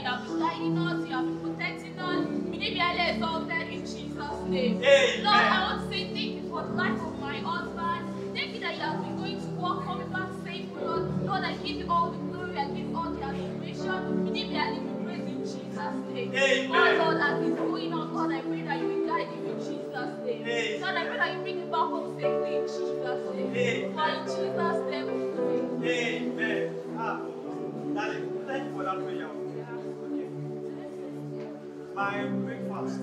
you have been guiding us, you have been protecting us. We need to be highly exalted in Jesus' name. Amen. Lord, I want to say thank you for the life of my husband. Thank you that you have been going to work, coming back safe, Lord. Lord, I give you all the glory, I give you all the adoration. We need to be highly praised in Jesus' name. Amen. Oh Lord, as it's going on, Lord, I pray that you will guide him in Jesus' name. Amen. Lord, I pray that you bring him back home safely in Jesus' name. Amen. For in Jesus' name we pray. Amen. Darling, thank you for that prayer. Okay. My breakfast.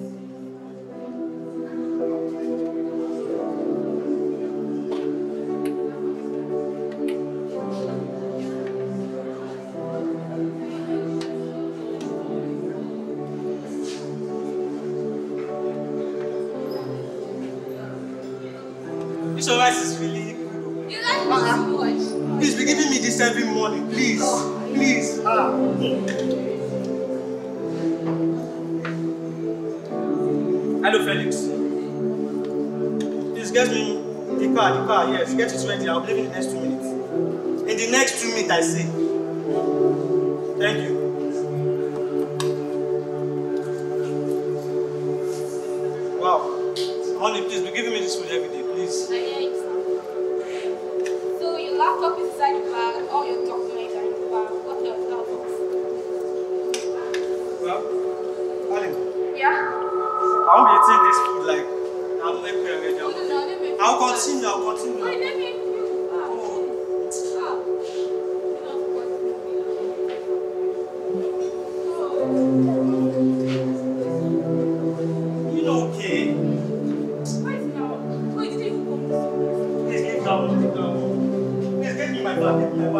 This rice is really good. You like me too much. Please be giving me this every morning, please. Please. Hello, Felix. Please get me the car, yes. Get it ready. I'll be leaving in the next 2 minutes. In the next 2 minutes, I say. Thank you. Wow. Honey, please be giving me this food every day, please. I hear you, sir. So your laptop is inside the bag, all your documents are in the bag. What else? Well, darling, Yeah? I won't be eating this food like I'm not already. No, let me. I'll continue. Wait, let me. You know, okay. Wait now. Wait, did you come? Please get down. Please get me my bag.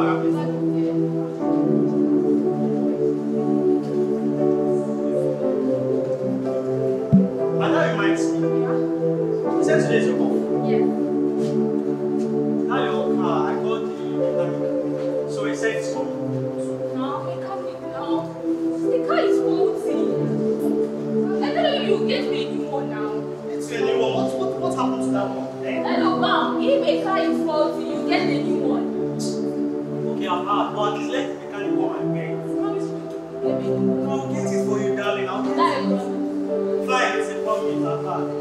And that reminds me. You said today's your off. Yes. Now your car, I got the mechanic. So he said it's coming. No, it can't be now. The car is faulty. I tell you, you get me a new one now. It's a new one. What happened to that one? Eh? Hello, ma'am. If a car is faulty, you get a new one. Okay, I'll but at least let the mechanic come and get it. Promise me. Get me a new one. I'll get it for you, darling. I'll get it. Fine, it's a problem. I'll have it.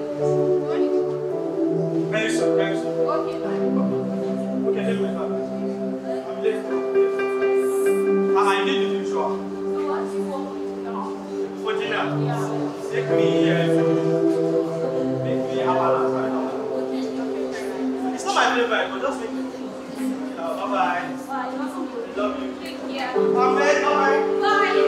Very soon. Okay, fine. Okay, let me back. I'm late. I need the usual. So what do you want now? For dinner, Yeah. take me Havana. It's not my favorite, but just make it. Bye-bye. Bye. Love you. Take care. Bye. Bye.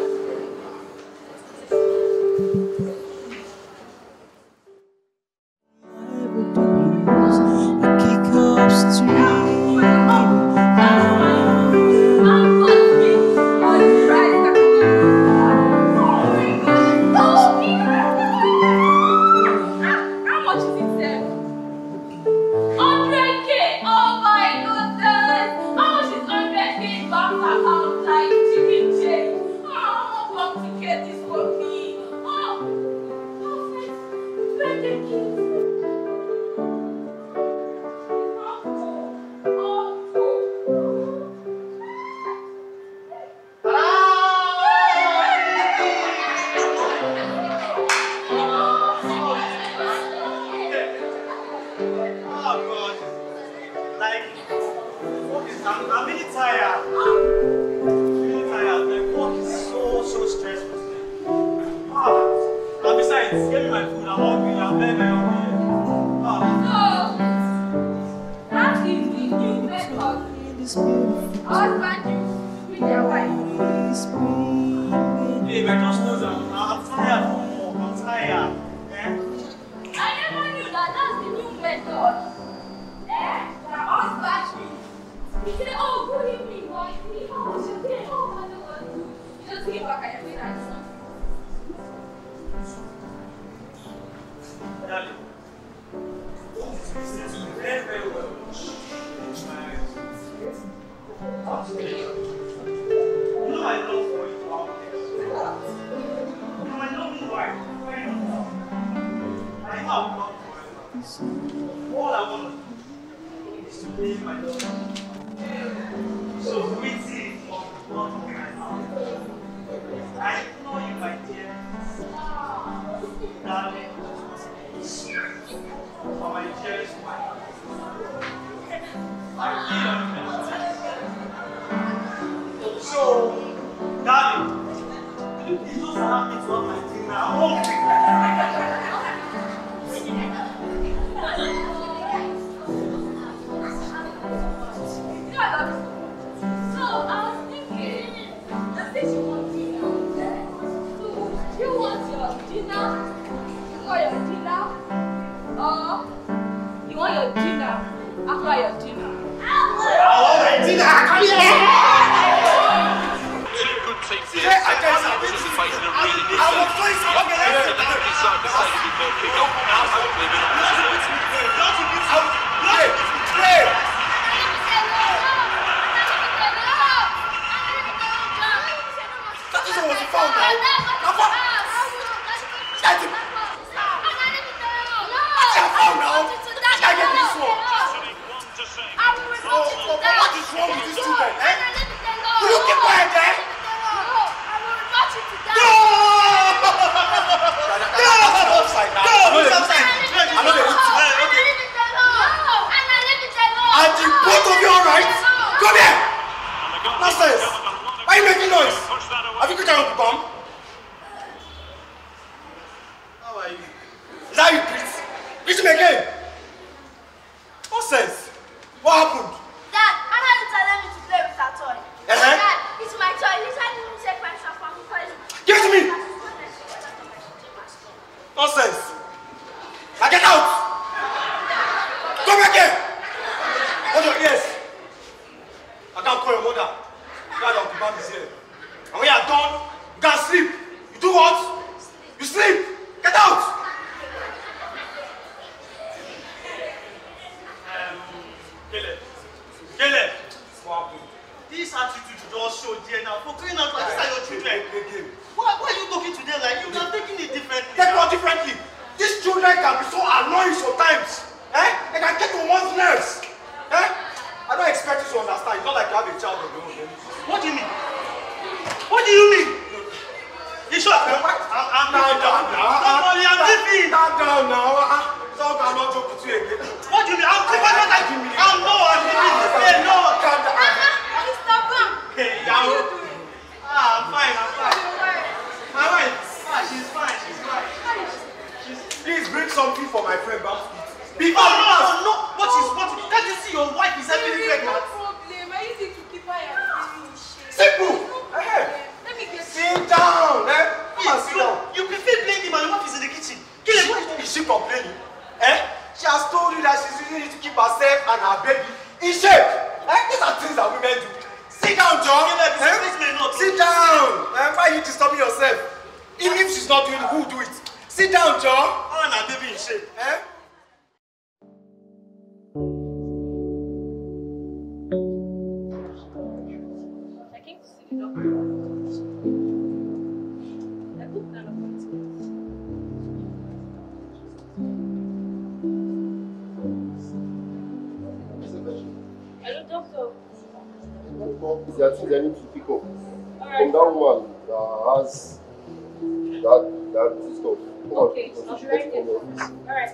I'm really tired. My work is so stressful. And besides, give me my food. I'm hungry. I'm very hungry. So, that is the new method. Husband with their wife. Hey, I just know that I'm tired. I'm tired. I never knew that that's the new method. That husband you say, oh, good evening, wife. How was your day? Oh, I don't want to. You just came back and you're saying that. Darling, very well. You know I love for you out there. You know I love you right. I know I'm not forever. All I want is to live my love. So waiting for what can I do? just allow me to have my dinner. I'm hungry. So I was thinking, since you want dinner, so you want your dinner? You want your dinner? Or you want your dinner after your dinner? I want my dinner. Come here. Two good teams here. Yeah, I guess I'm facing a really good I will play some. Okay, let's Decided to pick up and hopefully win on this. Play. That is what you found now. What is wrong with this children? Will you keep quiet there? No! Auntie, both of you alright? Come here! Nonsense! Why are you making noise? Have you got your bomb? How are you? Is that you, Chris? Reach him again! Nonsense! What happened? Dad, Anna didn't tell me to play with her toy. Dad, it's my toy. Lisa didn't take my stuff from me because... Give it to me! Nonsense! Now get out! Come back here! Hold your ears! I can't call your mother. Dad of the band is here. And when you are done, you can sleep. You do what? You sleep! Get out! Caleb! What happened? This attitude you just showed here now, for crying out like these are your children. Why are you talking to them like you are taking it differently? Take what differently? These children can be so annoying sometimes. They can get on one's nerves. I don't expect you to understand. It's not like you have a child of your own. What do you mean? What do you mean? You sure? I'm down now. Calm down now. Someone cannot joke with you again. What do you mean? I'm leaving. No. Calm down. Hey, how are you doing? I'm fine. My wife? She's fine. Please bring something for my friend back to eat. No. What? Can't you see your wife is heavily pregnant? No problem. I used to keep her and Simple. Let me get Sit down. Sit down. You prefer playing him and your wife is in the kitchen. Why is she complaining? She has told you that she's using it to keep herself and her baby in shape. These are things that women do. Sit down, John. Sit down. Why are you disturbing yourself? Even if she's not doing it, who will do it? Sit down, John. And her baby in shape. I came to see the doctor. I booked an appointment. Hello, doctor. There are things I need to pick up Alright. from that woman that has that stuff. Okay, I'll be right there. Alright,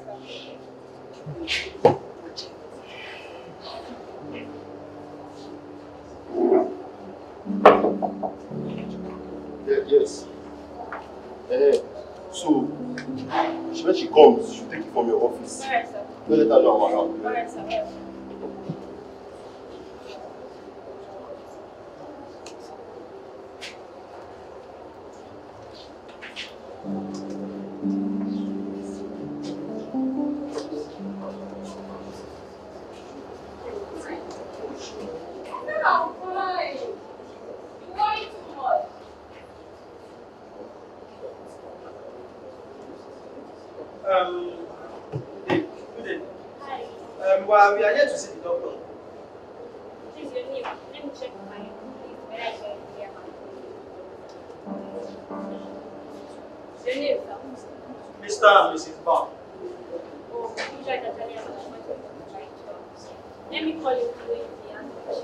Yes. So, when she comes, she should take it from your office. Alright, sir. Don't let her know I'm around. Alright, sir. Good day. Hi. Well, we are here to see the doctor. Please, your name. Let me check my name. Where I can hear. Your name, sir. Mr. and Mrs. Bam. Oh, you try to tell me about appointment. Let me call you to the answer.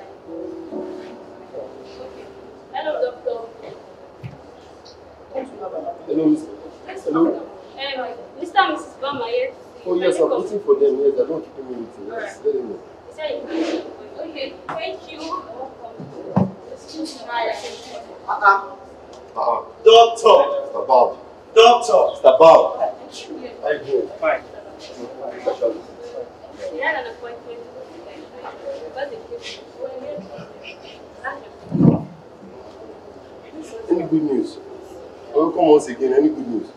Okay. Hello, doctor. Hello, Mr. Hello. Mr. and Mrs. Bam are here. Oh, yes, I'm waiting for them. Yes, I don't keep them waiting. Yes, let them know. Is that you? Okay, thank you. Excuse me, Doctor. Mr. Bob. Doctor. Mr. Bob. How you doing? Fine. He had an appointment. Any good news? Welcome once again. Any good news?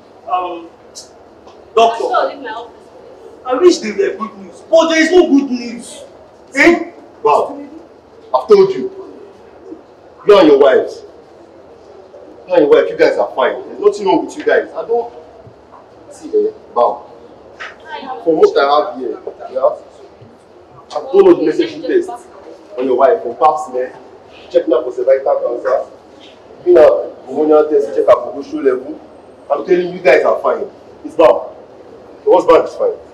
Doctor. I'll leave my office. I wish there were good news, but there is no good news. Eh? Bob, I've told you. You and your wives. You and your wife, you guys are fine. There's nothing wrong with you guys. I don't see, Bob. From what I have here, yeah, I've done the necessary tests on your wife from pap smear, checking up for cervical cancer, doing a hormonal test, check up for show level. I'm telling you guys are fine. It's Bob. Your husband is fine.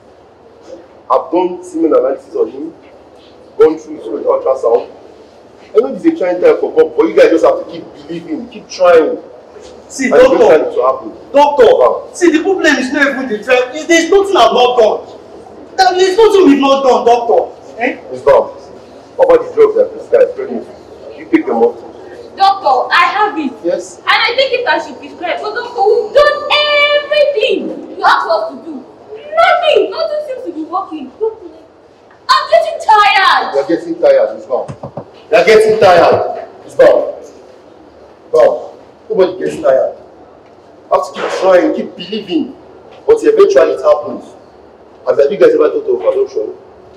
I've done semen analysis on him, gone through his ultrasound. I know this is a trying time for God, but you guys just have to keep believing, keep trying. See, and doctor. to happen. Doctor, see, the problem is not even the try. There's nothing I've not done. There's nothing we've not done, doctor. Eh? It's Bob. How about the drugs that prescribed? You pick them up. Doctor, I have it. Yes. And I think it I should prescribe. But doctor, we've done everything you asked us to do. Nothing. Nothing seems to be working. I'm getting tired. You're getting tired, it's Bob. You're getting tired, it's Bob. Bob. Nobody gets tired. You have to keep trying, keep believing. But eventually it happens. Have you guys ever thought of adoption?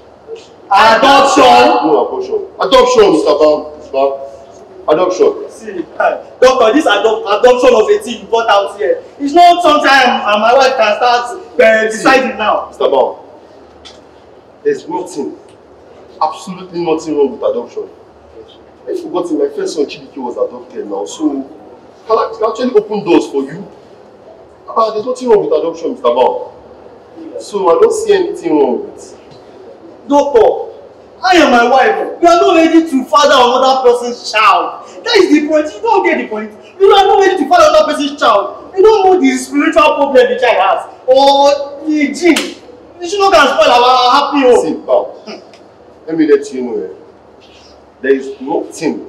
Adoption? No, abortion. Adoption, Mr. Bob. Adoption. See, doctor, this adoption of a thing you brought out here. It's not sometime and my wife can start deciding now. Mr. Bob, there's nothing, absolutely nothing wrong with adoption. I forgot my first son Chidiki was adopted now, so it can actually open doors for you. There's nothing wrong with adoption, Mr. Bob. So I don't see anything wrong with it. Doctor, I and my wife, we are not ready to father another person's child. That is the point. You don't get the point. You are not ready to father another person's child. You don't know the spiritual problem the child has or the gene. You should not can spoil our happy home. See, Bob, let me let you know. There is nothing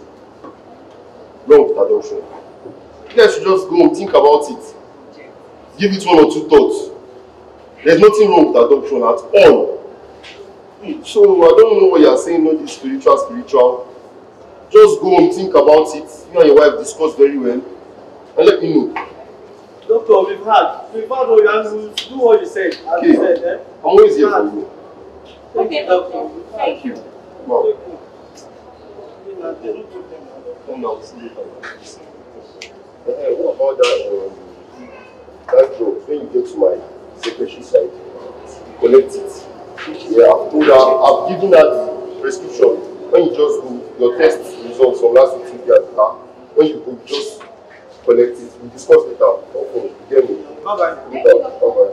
wrong with adoption. You guys should just go and think about it. Give it 1 or 2 thoughts. There's nothing wrong with adoption at all. So I don't know what you are saying, not this spiritual. Just go and think about it. You and your wife discuss very well. And let me know. Doctor, we've had all you have to do what you said. As you said, eh? I'm always here for you. Okay, doctor. Thank you. Wow. Come now, see you. What about that drug? When you get to my secretary side, you collect it. Yeah, I've told her, I've given her the prescription. When you just go, your test results from last week, when you go, just collect it. We discuss later. Okay, you get me? Bye-bye. Bye-bye.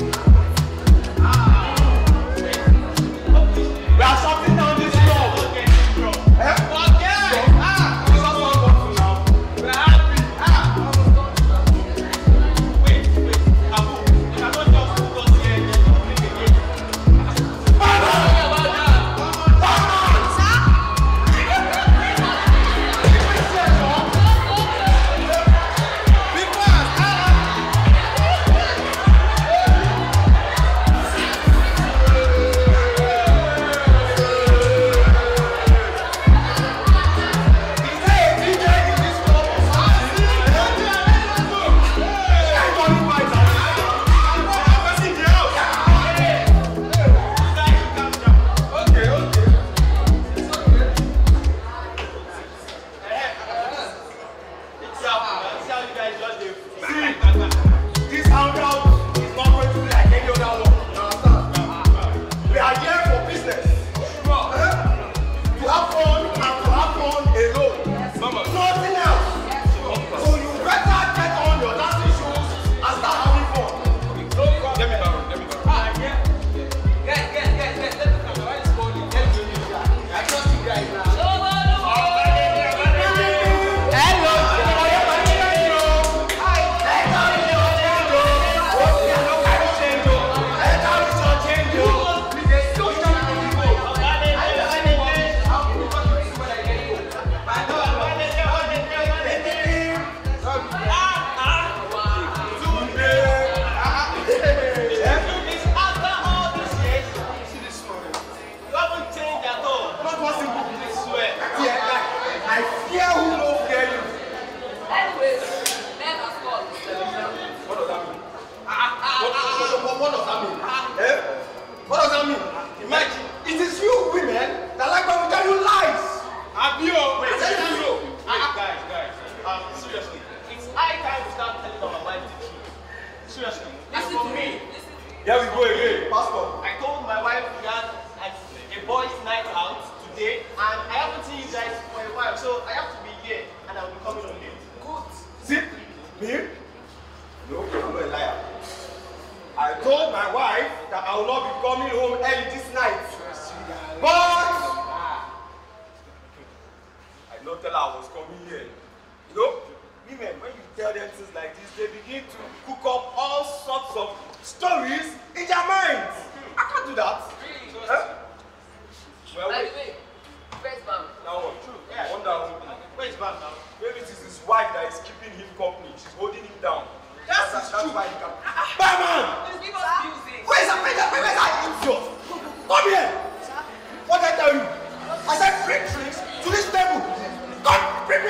We are shutting down this club. Here we go again. Pastor. I told my wife we had a boys' night out today, and I haven't seen you guys for a while, so I have to be here, and I'll be coming on late. Good. See? Me? No, I'm a liar. I told my wife that I will not be coming home early this night. But I did not tell her I was coming here. You know, women, when you tell them things like this, they begin to cook up all sorts of stories in their minds. I can't do that. Really? Huh? Well, By wait. the way, where's Bam? Now what? True. Yeah. I wonder Where's Bam now? maybe it is his wife that is keeping him company. She's holding him down. That's That's true. why he can. Bam! Just give us music. Where's that idiot? Come here! What did I tell you? I said bring drinks to this table. Come, bring.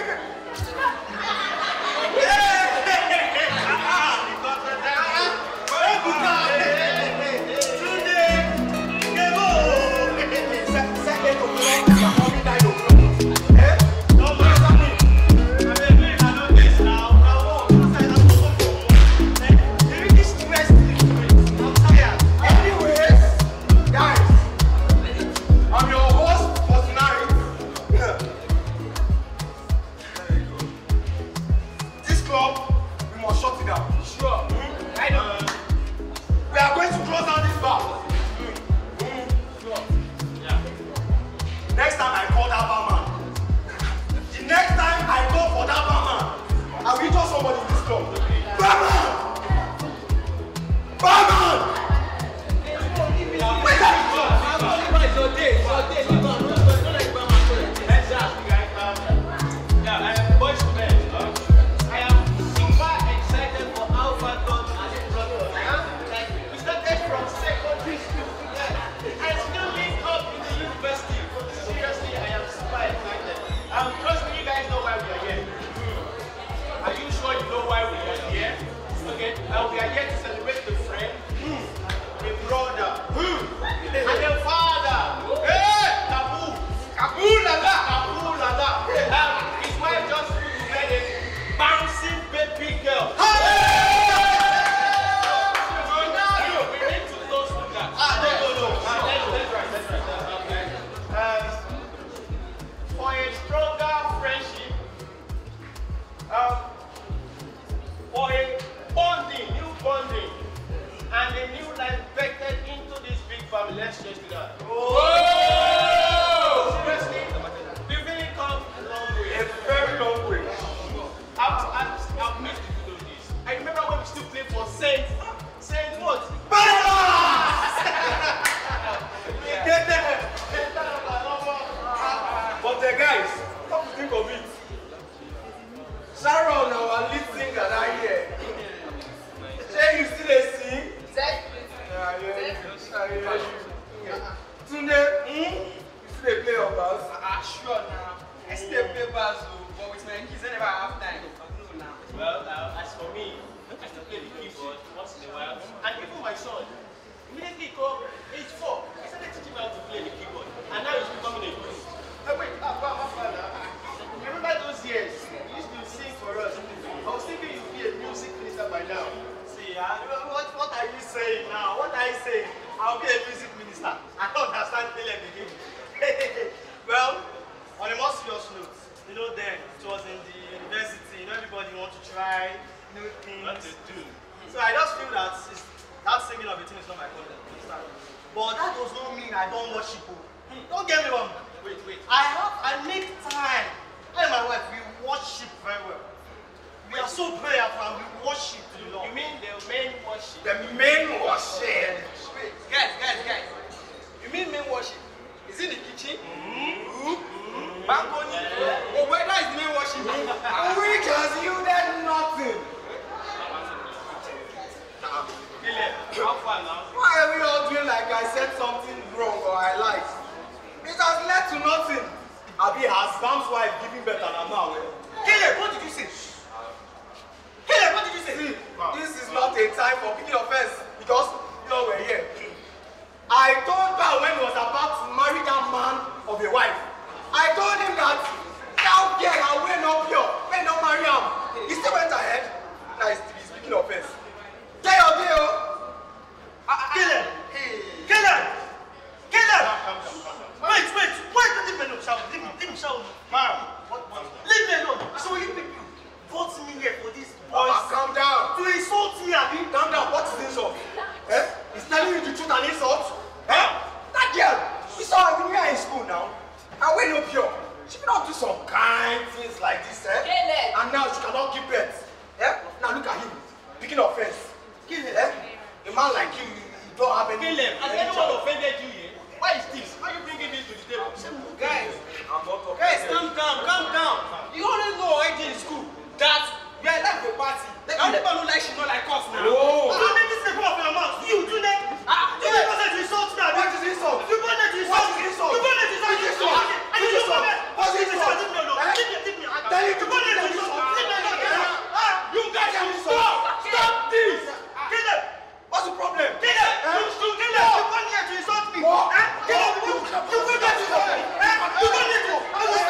Abi, calm down. What is the insult? Eh? He's telling you the truth and insult? Eh? That girl, we saw her when we were in school now. And we know pure. She cannot do some kind things like this, eh? And now she cannot give birth. Eh? Now look at him, picking offense. Eh? A man like you don't have any... Caleb, has anyone offended you here? Why is this? Why are you bringing this to the table? Guys, Calm down. You already know already in school that we are like a party. Now never know like she not like us now. No. You make this thing come off your mouth. You do that. You wanted to insult me. What is insult? You wanted to insult me. What is insult? You wanted to insult me. What is insult? What is insult? Leave me. Tell you You wanted to insult me. You guys have to stop this. Caleb. What's the problem? Caleb, you want here to insult me. What? Caleb, you want to insult me. You want here to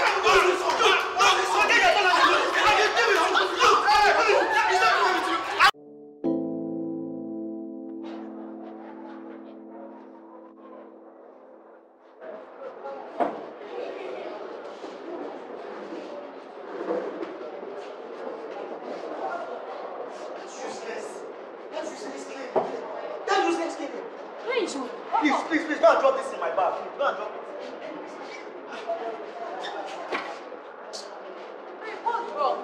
Please, go and drop this in my bag. Please, go and drop it. Wait, what's wrong?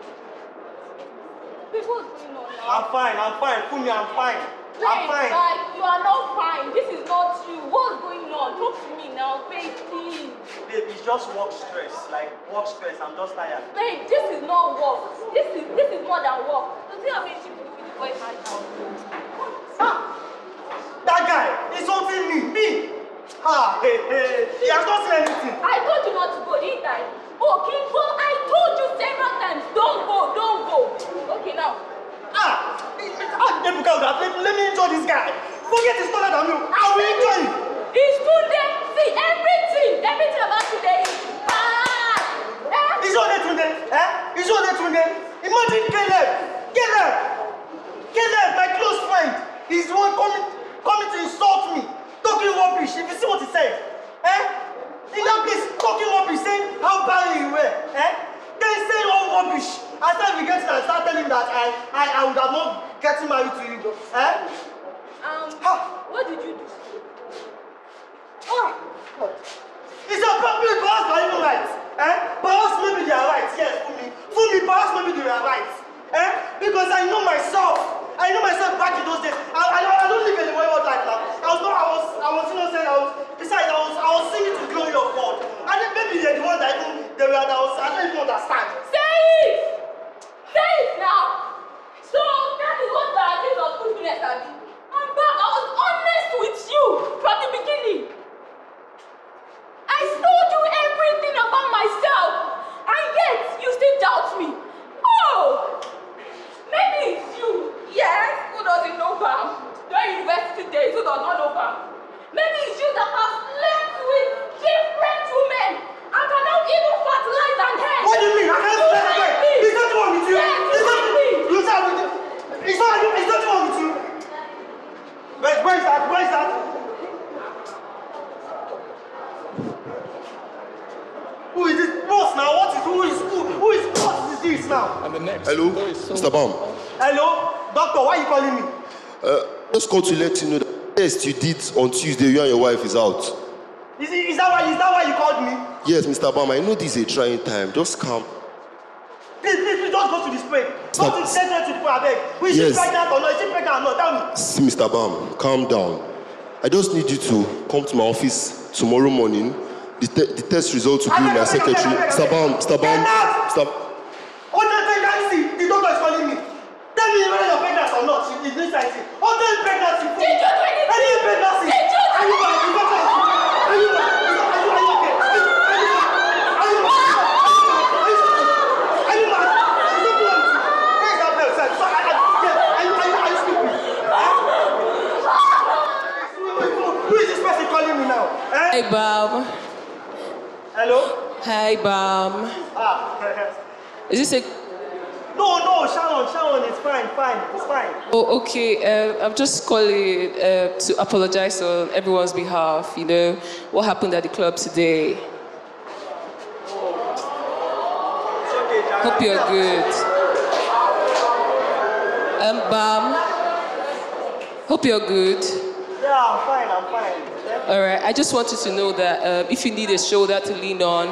Wait, what's going on now? I'm fine. Fumi, I'm fine. I'm fine. Like, you are not fine. This is not you. What's going on? Talk to me now, babe, please. Babe, it's just work stress. Like, work stress. I'm just tired. Babe, this is not work. This is more than work. Does it have anything to do with the boy's house? That guy insulting me. Hey. He has not said anything. I told you not to go, didn't I? Oh, Kingo, I told you several times, don't go. Okay, now. Let me enjoy this guy. Forget his taller than you. I will enjoy him. He's today. See, everything about today is bad. He's on it today. Imagine Caleb, my close friend. He's the one coming to insult me, talking rubbish. If you see what he said, in that place, talking rubbish, saying how bad you were, then saying all rubbish. I started regretting and started telling him that I would have not gotten married to you, What did you do? It's appropriate, perhaps not even right. Perhaps maybe they are right, yes, Fumi, perhaps maybe they are right. Because I know myself back in those days. I don't live in the wayward life now. I was innocent. Besides, I was singing to the glory of God. And then maybe they're the one that I don't even understand. Say it now. So that is what the idea of goodness has been. I'm back. I was honest with you from the beginning. I told you everything about myself, and yet you still doubt me. Oh, maybe it's you. Yes, who doesn't know Bam? During university days, who does not know Bam? Maybe it's you that has slept with different women and cannot even fertilize and head. What do you mean? I can't sleep with you. Is that wrong with you? Yes, Is that wrong with you? Where is that? Who is this boss now? Who is this now? And the next. Hello, Mr. Bam. Hello? Doctor, why are you calling me? Just called to let you know that the test you did on Tuesday, you and your wife is out. Is that why you called me? Yes, Mr. Bam, I know this is a trying time. Just calm. Please, don't go to this place. Go to the center to the point, I beg. Is she pregnant or not? Is she pregnant or not? Tell me. See, Mr. Bam, calm down. I just need you to come to my office tomorrow morning. The test results will be in my secretary. Mr. Bam. What the pregnancy? The doctor is calling me. Tell me whether you're pregnant or not. She is pregnancy. What the pregnancy? Did you do anything? Any pregnancy? Did you do anything? Are you okay? Hi, Bam. Hello? Hi, Bam. Is this a... No, Sharon, it's fine, it's fine. Oh, okay. I'm just calling to apologize on everyone's behalf. You know, what happened at the club today. It's okay, Jara. Hope you're good. Bam, Hope you're good. Yeah, I'm fine, I'm fine. Yeah. All right, I just want you to know that if you need a shoulder to lean on,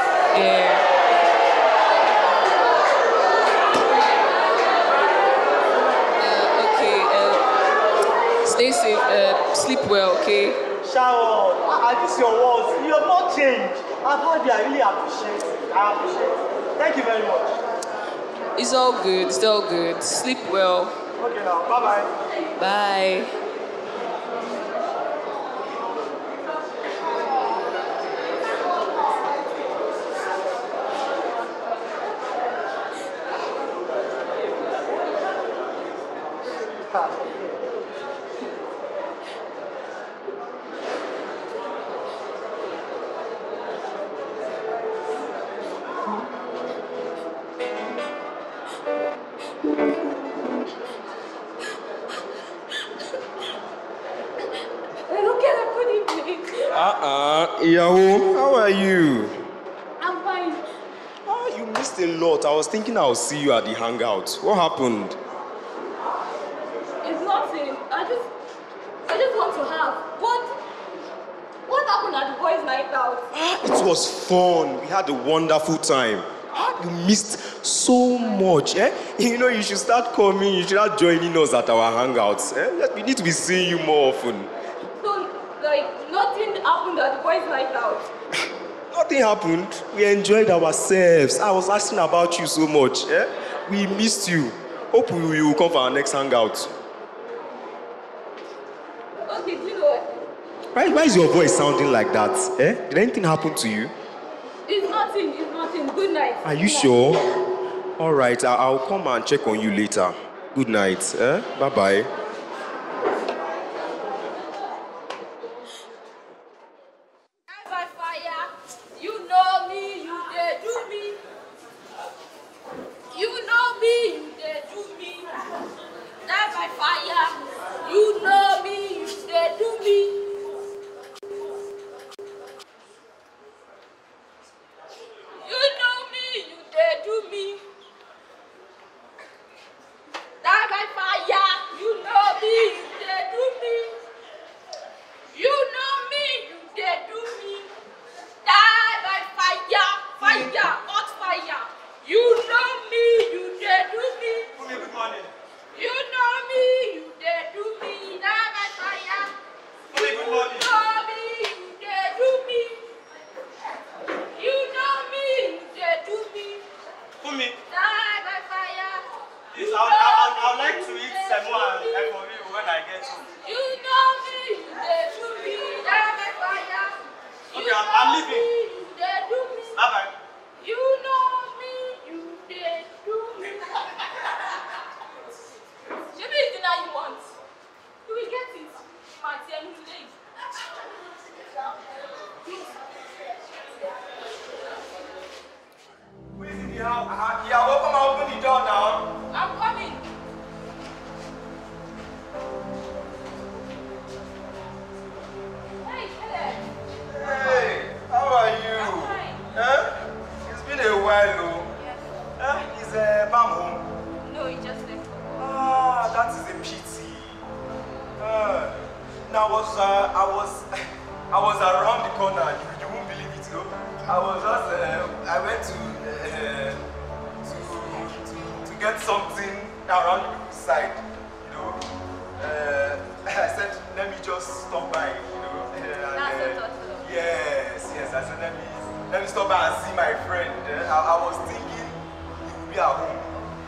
stay safe, sleep well, okay? Sharon, this your words. You have not changed. I've heard you, I really appreciate it. I appreciate it. Thank you very much. It's all good, it's all good. Sleep well. Okay now, bye-bye. Bye. Yahoo, how are you? I'm fine. You missed a lot. I was thinking I'll see you at the hangout. What happened? It's nothing. I just want to have. What happened at the boys' night out? It was fun. We had a wonderful time. You missed so much, eh? You know, you should start coming. You should start joining us at our hangouts. Eh? We need to be seeing you more often. So, nothing happened at the boys' night out? Nothing happened. We enjoyed ourselves. I was asking about you so much. Eh? We missed you. Hope you will come for our next hangout. Okay, do you know what? Why is your voice sounding like that? Eh? Did anything happen to you? It's nothing. Good night. Are you sure? All right, I'll come and check on you later. Good night. Eh? Bye-bye. I'd like to eat semo and efori when I get home. You know me, they do me, okay, I'm leaving. They do me. Bye-bye. You know me, they do me. Maybe it's dinner you want. You will get it. My dear, you late. Who is in the house? Yeah, welcome and open the door now. I'm coming. Hey, Caleb. Hey, how are you? I'm fine. It's been a while, though. Yes. Is Bam home? No, he just left. Ah, that is a pity. Now I was around the corner. You won't believe it, though. I went to get something around the people's side, you know. I said, let me just stop by, you know. That's so thoughtful. Yes. I said, let me stop by and see my friend. I was thinking he would be at home.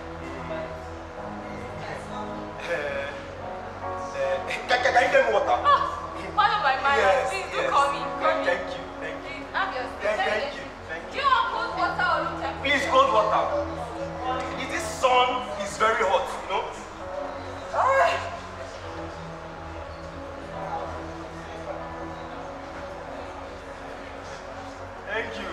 Can you get me water? Follow my mind. Yes, Please do yes. call me. Thank you. Please, have your Thank you. Do you want cold water or room temperature? Please, cold water. This sun is very hot, you know. Thank you.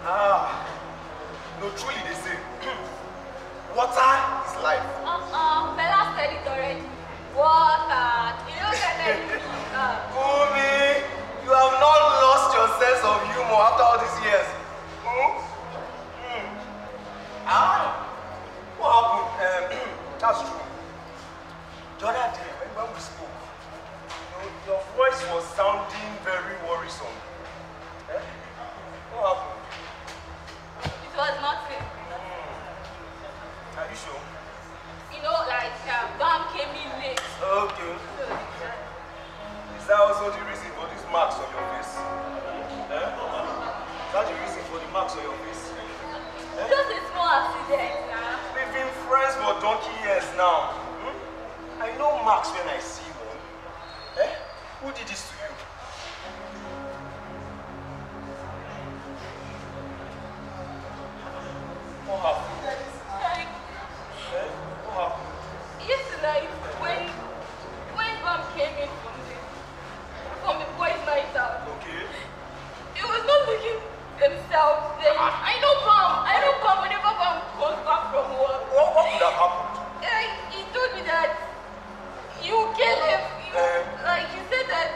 No, truly they say, water is life. Fumi, you have not lost your sense of humor after all these years. What happened? That's true. The other day, when we spoke, your voice was sounding very worrisome. What happened? It was nothing. Are you sure? You know, like, Bam came in late. Okay. Is that also the reason for these marks on your face? Is that the reason for the marks on your face? Just a small accident, We've been friends for donkey years now. I know marks when I see one. Who did this to you? What happened? Like, What happened? yesterday, when Bam came in from the boys' night out, Okay. he was not looking himself. Then I know Bam, whenever Bam comes back from work, What could have happened? he told me that you kill him. Like, he said that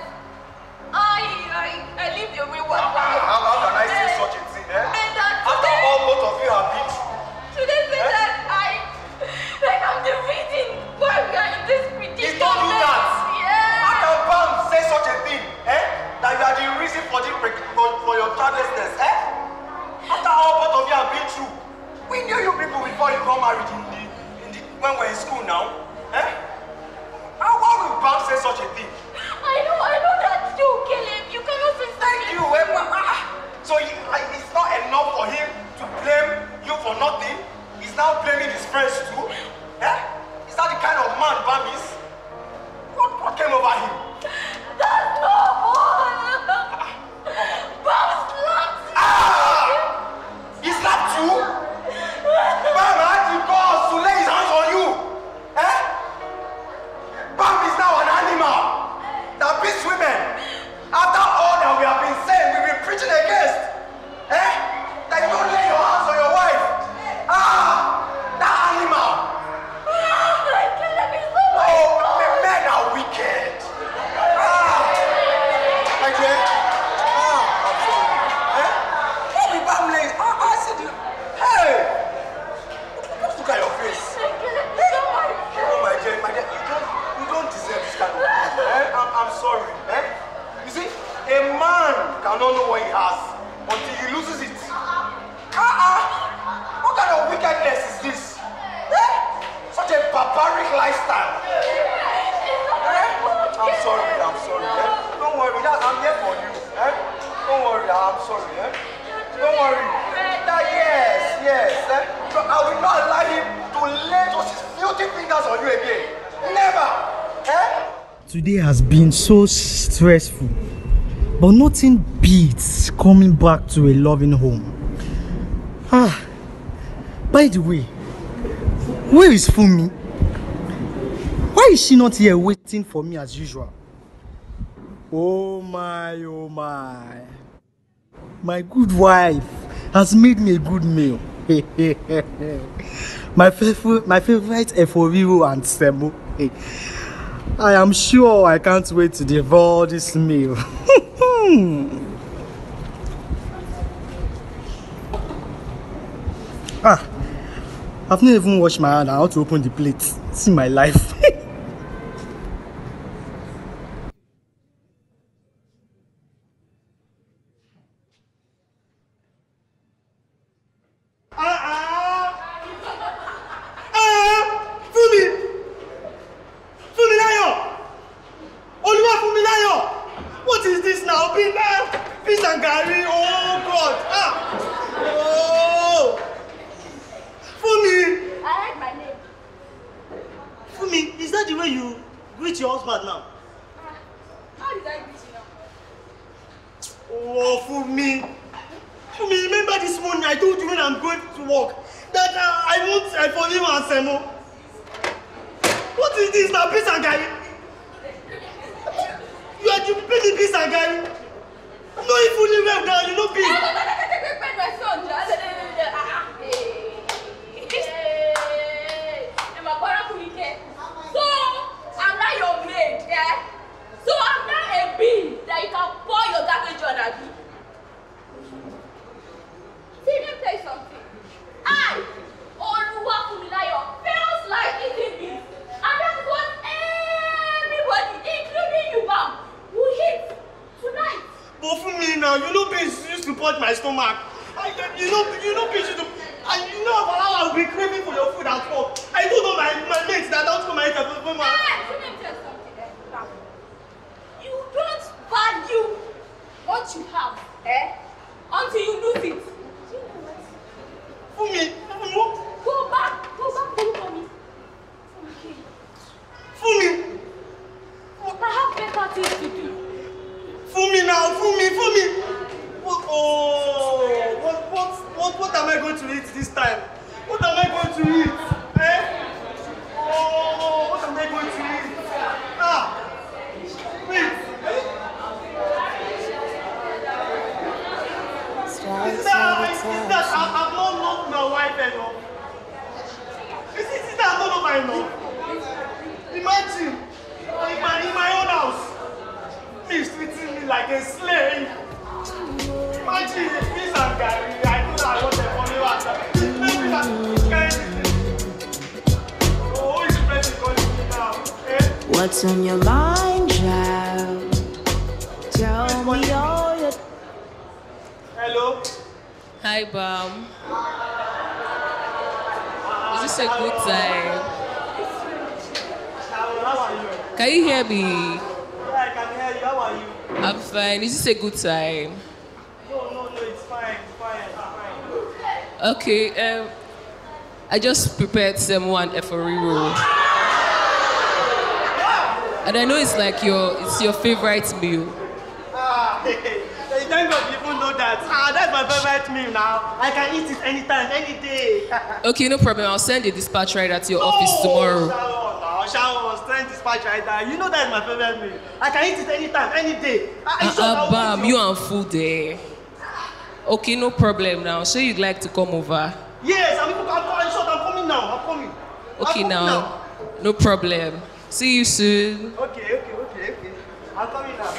I lived away one night. How can I say such a thing, And that After all both of you have been today said that I'm the reason why we are in this predicament. He told you that? Yeah. How can Bam say such a thing? That you are the reason for your childlessness, After all both of you have been through. We knew you people before you got married when we're in school now. Why will Bam say such a thing? I know that you kill him. You cannot say Thank you. So it's not enough for him to blame you for nothing. He's now blaming his friends too. Is that the kind of man Bam is? What came over him? That's not all. Bam slapped me. He slapped you? Bam had the balls to lay his hands on you. Bam is now an animal that beats women. After all that we have been saying, we've been preaching against. That you don't lay your hands on your wife. That animal. I kill him. It's not my fault. Men are wicked. Okay. I'm sorry. What will Bam lay? I said, hey. Look at your face. I kill him. It's not my fault. Oh my dear, you don't deserve this kind of thing. I'm sorry. You see, a man cannot know what he has until he loses it. What kind of wickedness is this? Such a barbaric lifestyle. I'm sorry. Don't worry, I'm here for you. Don't worry, I'm sorry. Don't worry. Yes. I will not allow him to lay those filthy fingers on you again. Never. Today has been so stressful, but nothing beats coming back to a loving home. By the way, where is Fumi? Why is she not here waiting for me as usual? Oh my. My good wife has made me a good meal. my favorite Eforiro and Semo. I am sure I can't wait to devour this meal. I've not even washed my hand. I want to open the plate. See my life. What is this now? Peace and Gary. Oh God. Fumi. I heard my name. Fumi, is that the way you greet your husband now? How did I greet you now? Oh, Fumi. Fumi, remember this morning I told you when I'm going to work that I forgive and Semo. What is this now? Peace and Gary. You are to pay the peace and Gary. No, if you live now, you know peace. My son, so I'm not your maid, yeah? So now. You know beans used to punch my stomach. You know beans used to... you know how I'll be craving for your food at home. I told all my mates that I don't come and eat a food. Let me tell you something. You don't value what you have, until you lose it. Fumi, Go back, follow mommy. Fumi. I have better things to do. Fumi now, Fumi. What am I going to eat this time? What am I going to eat? What am I going to eat? Wait. Is that I've not loved my wife enough? Is that I'm not loved her enough? Imagine, in my own house, he's treating me like a slave. Imagine the peace and Gary. I know that I want them for me after. Maybe that who is the person calling me now? What's on your mind, child? Tell me all your... Hello? Hi, Bam. Is this a good time? How are you? Can you hear me? Yeah, I can hear you. How are you? I'm fine. Is this a good time? No, it's fine. Okay, I just prepared someone efori roll. And I know it's like it's your favorite meal. Thank God you even know that. That's my favorite meal now. I can eat it anytime, any day. Okay, no problem. I'll send a dispatch rider to your office tomorrow. Shower, send dispatch rider. You know that's my favorite meal. I can eat it anytime, any day. Bam, you and food there. Okay, no problem now. So you'd like to come over? Yes, I'm coming now. I'm coming. Okay, now. No problem. See you soon. Okay. I'm coming now.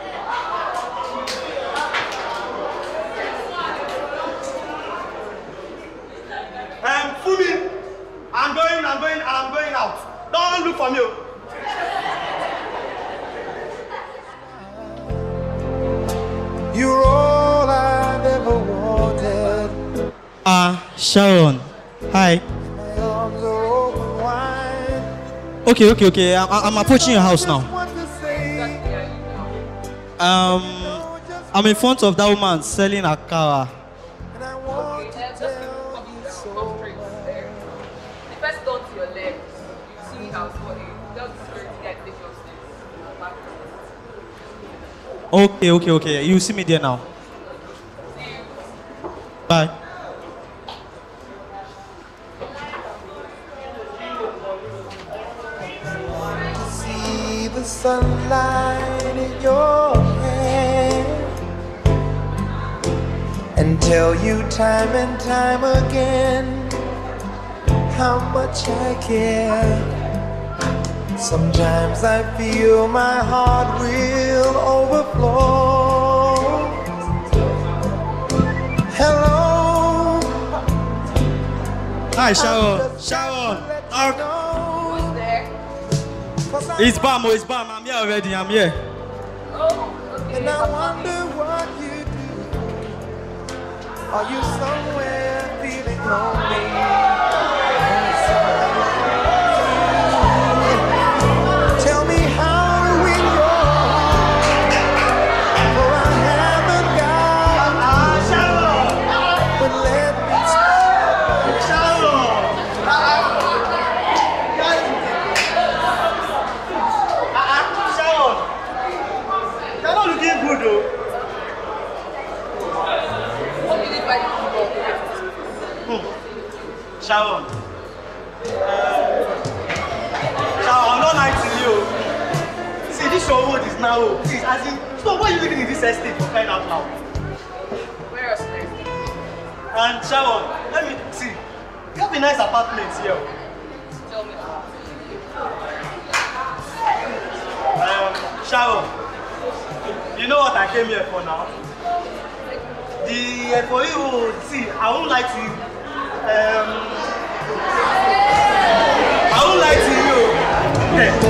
Fumi, I'm going out. Don't look for me. You're all I've ever wanted. Sharon. Hi. My arms are open wide. Okay. I'm approaching your house now. I'm in front of that woman selling akara. And I want to tell you so. The first door to your left, you see house for you. Just security guy take your stairs. Okay. You see me there now. Bye. See the sunlight in your hair and tell you time and time again how much I care. Sometimes I feel my heart will overflow. Hello. Hi, Sharon. Who's there? It's Bam. I'm here already. I'm here. Oh, okay. And I wonder what you do. Are you somewhere feeling lonely? Tell me how do we go? For I haven't got Sharon. but let me start. Sharon, you're not looking good though. What do you need by the Sharon, I'm not lying to you. See, this your road is narrow. Please, as in, so why are you living in this estate for crying out loud? Where else next? And Sharon, let me see. You have a nice apartment here. Tell me. Sharon, you know what I came here for now? For you, see, I won't lie to you. I won't lie to you.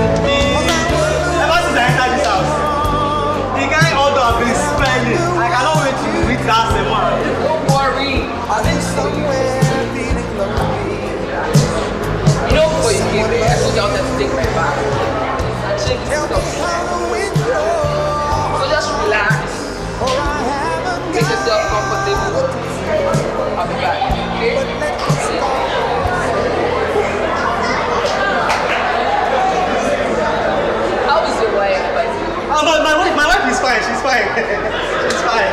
Ever since I entered this house, the guy order has been spending. I cannot stuff. So just relax. Make yourself comfortable. I'll be back. Okay? How is your wife, by the way? My wife is fine. She's fine. She's fine.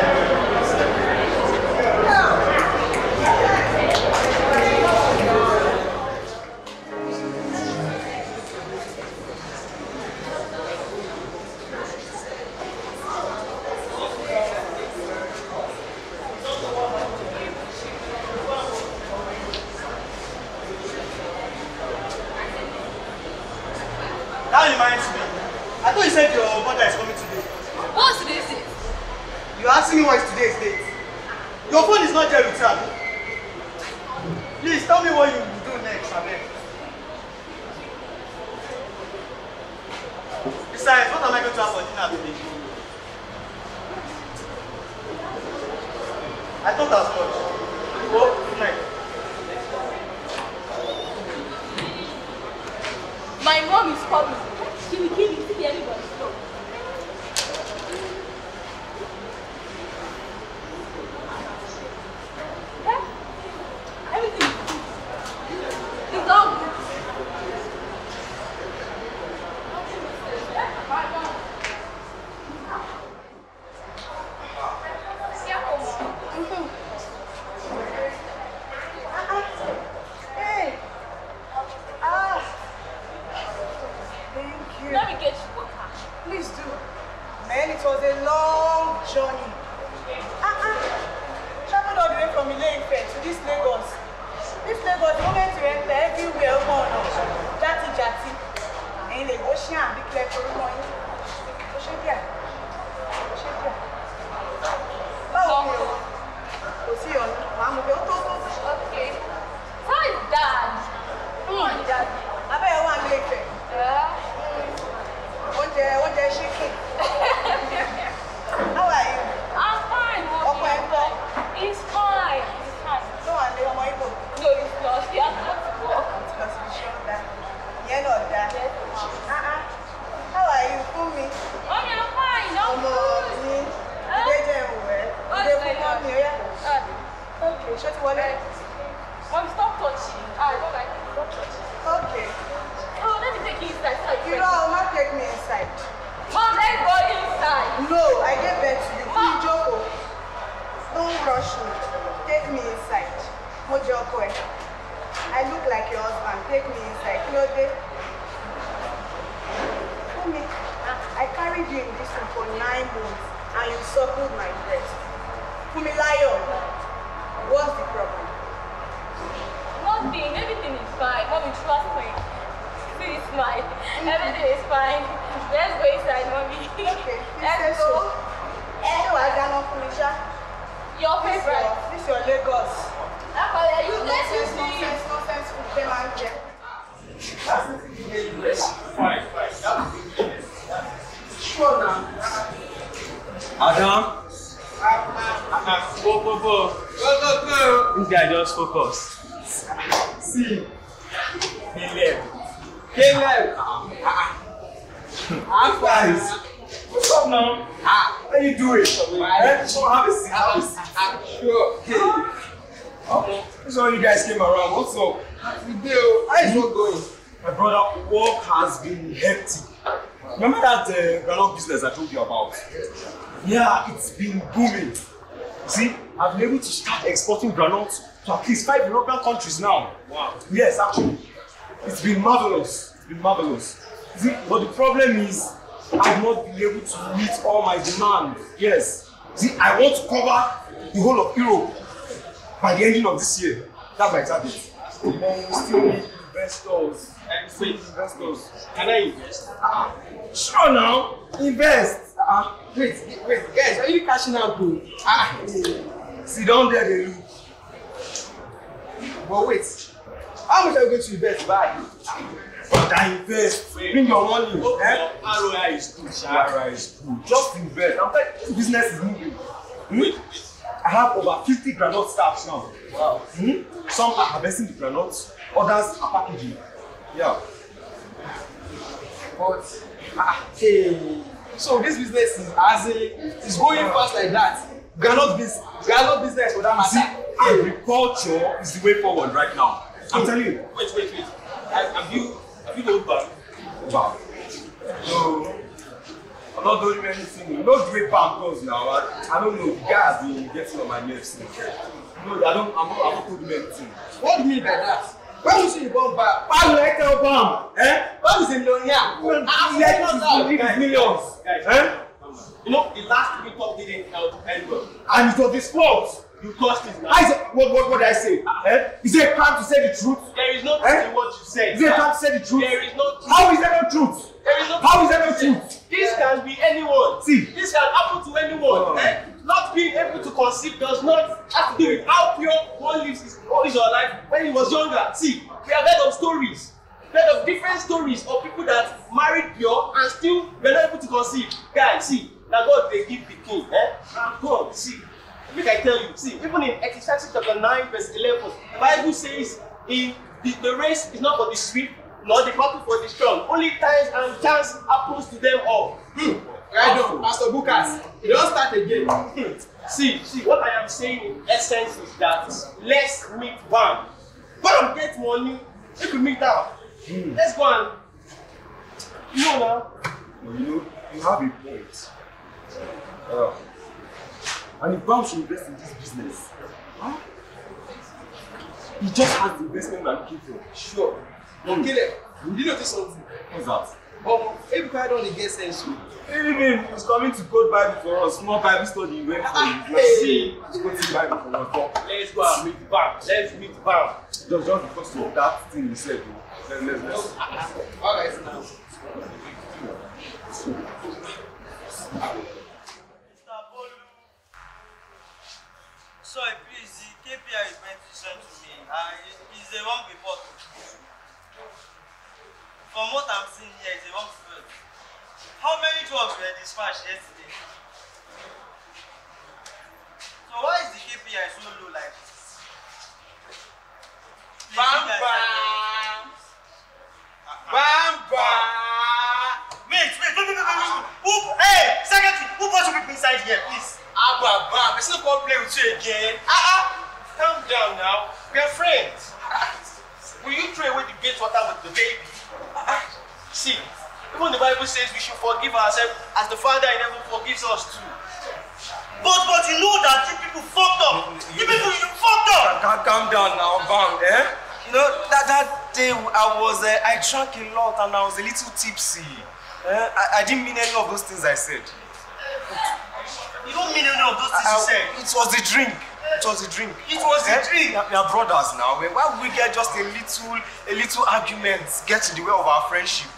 That reminds me. I thought you said your mother is coming today. What's this? You're asking me what is today's date. Your phone is not there with you. Please tell me what you will do next, Abel. Besides, what am I going to have for dinner today? I thought as much. Oh, good night. My mom is coming. She will kill you. See everybody stop. Everything is good. It's all good. Hey! Thank you. Let me get you water. Please do. Man, it was a long journey. Traveled all the way from Ile-Ife to this Lagos. This Lagos, the moment you enter, everywhere, jati jati. And the ocean, big clear for everyone. Ocean. Báwo ni o? Kò sí ọ̀nà, màá mú bẹ́ ó tó. Okay. How is dad? Come on, dad. Abẹ́rẹ́ wà ní Ile-Ife. Oúnjẹ chicken. How are you? I'm fine. Ọkọ ẹ̀ ń kọ́. He's fine. Ṣé wà ní ọmọ Igbo? No, he's not. He has got to work. Lọ sí iṣẹ́ ọ̀dà. Ìyẹn náà dá. How are you? Fún mi. Mommy, I'm fine. I'm Ọmọ good. mi. Ìdè jẹ́ ìwẹ̀. Ìdè fún mọ́mí ó yá. Okay, ṣé ti wọlé? Mommy, stop touching. I don't like it. Stop touching. Okay. Oh, let me take you inside. You know, I'll not take me inside. Mom, let's go inside. No, I gave birth to you. Mom. Joko. Don't rush me. Take me inside. Mojoko. I look like your husband. Take me inside. You know, Fumi, I carried you in this room for 9 months and you suckled my breast. Fumi, lion. What's the problem? Nothing. Everything is fine. Mommy, trust me. Please smile. Everything is fine. Let's go inside, Mommy. Okay. Let's go. Your favorite. This is your Lagos. You let you see. Nonsense food. Them and them. Sure now. Adam. Go. This guy just focus. See. Caleb. I'm fine. What's up now? How you doing? So have a seat. Sure. This is when you guys came around. What's up? How is work going? My brother, work has been hectic. Remember that groundnut business I told you about? Yeah, it's been booming. See, I've been able to start exporting groundnuts to at least 5 European countries now. Wow. Yes, actually. It's been marvelous. See, but the problem is, I've not been able to meet all my demand. Yes. See, I want to cover the whole of Europe by the ending of this year. That's my target. But we still need investors. Investors. Can I invest? Sure now. Invest. Wait, guys, are you cashing out good? Sit down there, they look. But wait, how much are you going to invest by? But I invest. Bring your money. ROI is good. ROI is good. Just invest. I'm telling you, this business is moving. I have over 50 groundnut staffs now. Wow. Some are harvesting the groundnuts, others are packaging. Yeah. But Hey. So this business is going fast like that. Groundnut business for that matter. Agriculture is the way forward right now. I'm telling you. Wait. Have you gone back? Wow. No, I'm not doing anything. You know the way Pam goes now. I don't know. The guy has been getting on my nerves. No, I'm not doing anything. What do you mean by that? When you see you go back, why will I tell Pam? Pam is a millionaire. I'm millions. Guys, you know, the last we talk didn't help anyone. And it was his fault. You caused it. What did I say? Is it a crime to say the truth? There is no truth in what you say. Is it a crime to say the truth? There is no truth. How is there no truth? There is no How is there no truth? This can be anyone. See. This can happen to anyone. Not being able to conceive does not have to do with how pure one lives his life when he was younger. See, we have heard of stories. Heard of different stories of people that married pure and still were not able to conceive. Guys, see, now God they give the king. God, see. If I tell you, see, even in Ecclesiastes chapter 9, verse 11, the Bible says the race is not for the swift, nor the battle for the strong. Only times and chance happens to them all. Right on, Pastor Bukas. You don't start again. See, what I am saying in essence is that let's meet Bam. Bam, get money. If we meet down, let's go and you know now. You have a point. And if Bam should invest in this business, he just has the investment we're looking for. Sure. Okay, you notice something? What's that? If I don't get sense, even he's coming to quote Bible for us, small Bible study he went for. See, he's quoting Bible for us. Let's go and meet Bam. Let's meet Bam. Just because of that thing he said. Let's. Alright, now. Sorry, please, the KPI is meant to send to me. It's the wrong report. From what I'm seeing here, it's the wrong report. How many jobs were dispatched yesterday? So why is the KPI so low like this? Bam! Wait. Hey, secretary, who brought you people inside here, please? Bam! Let's not go play with you again. Calm down now. We are friends. Will you throw away the gate water with the baby? See, even the Bible says we should forgive ourselves as the Father in heaven forgives us too. But you know that you people fucked up. You fucked up. Calm down now, Bam. You know, that day I drank a lot and I was a little tipsy. I didn't mean any of those things I said. You don't mean any of those things you said. It was the drink. It was the drink. It was the drink. We are brothers now. Why would we get just a little argument get in the way of our friendship?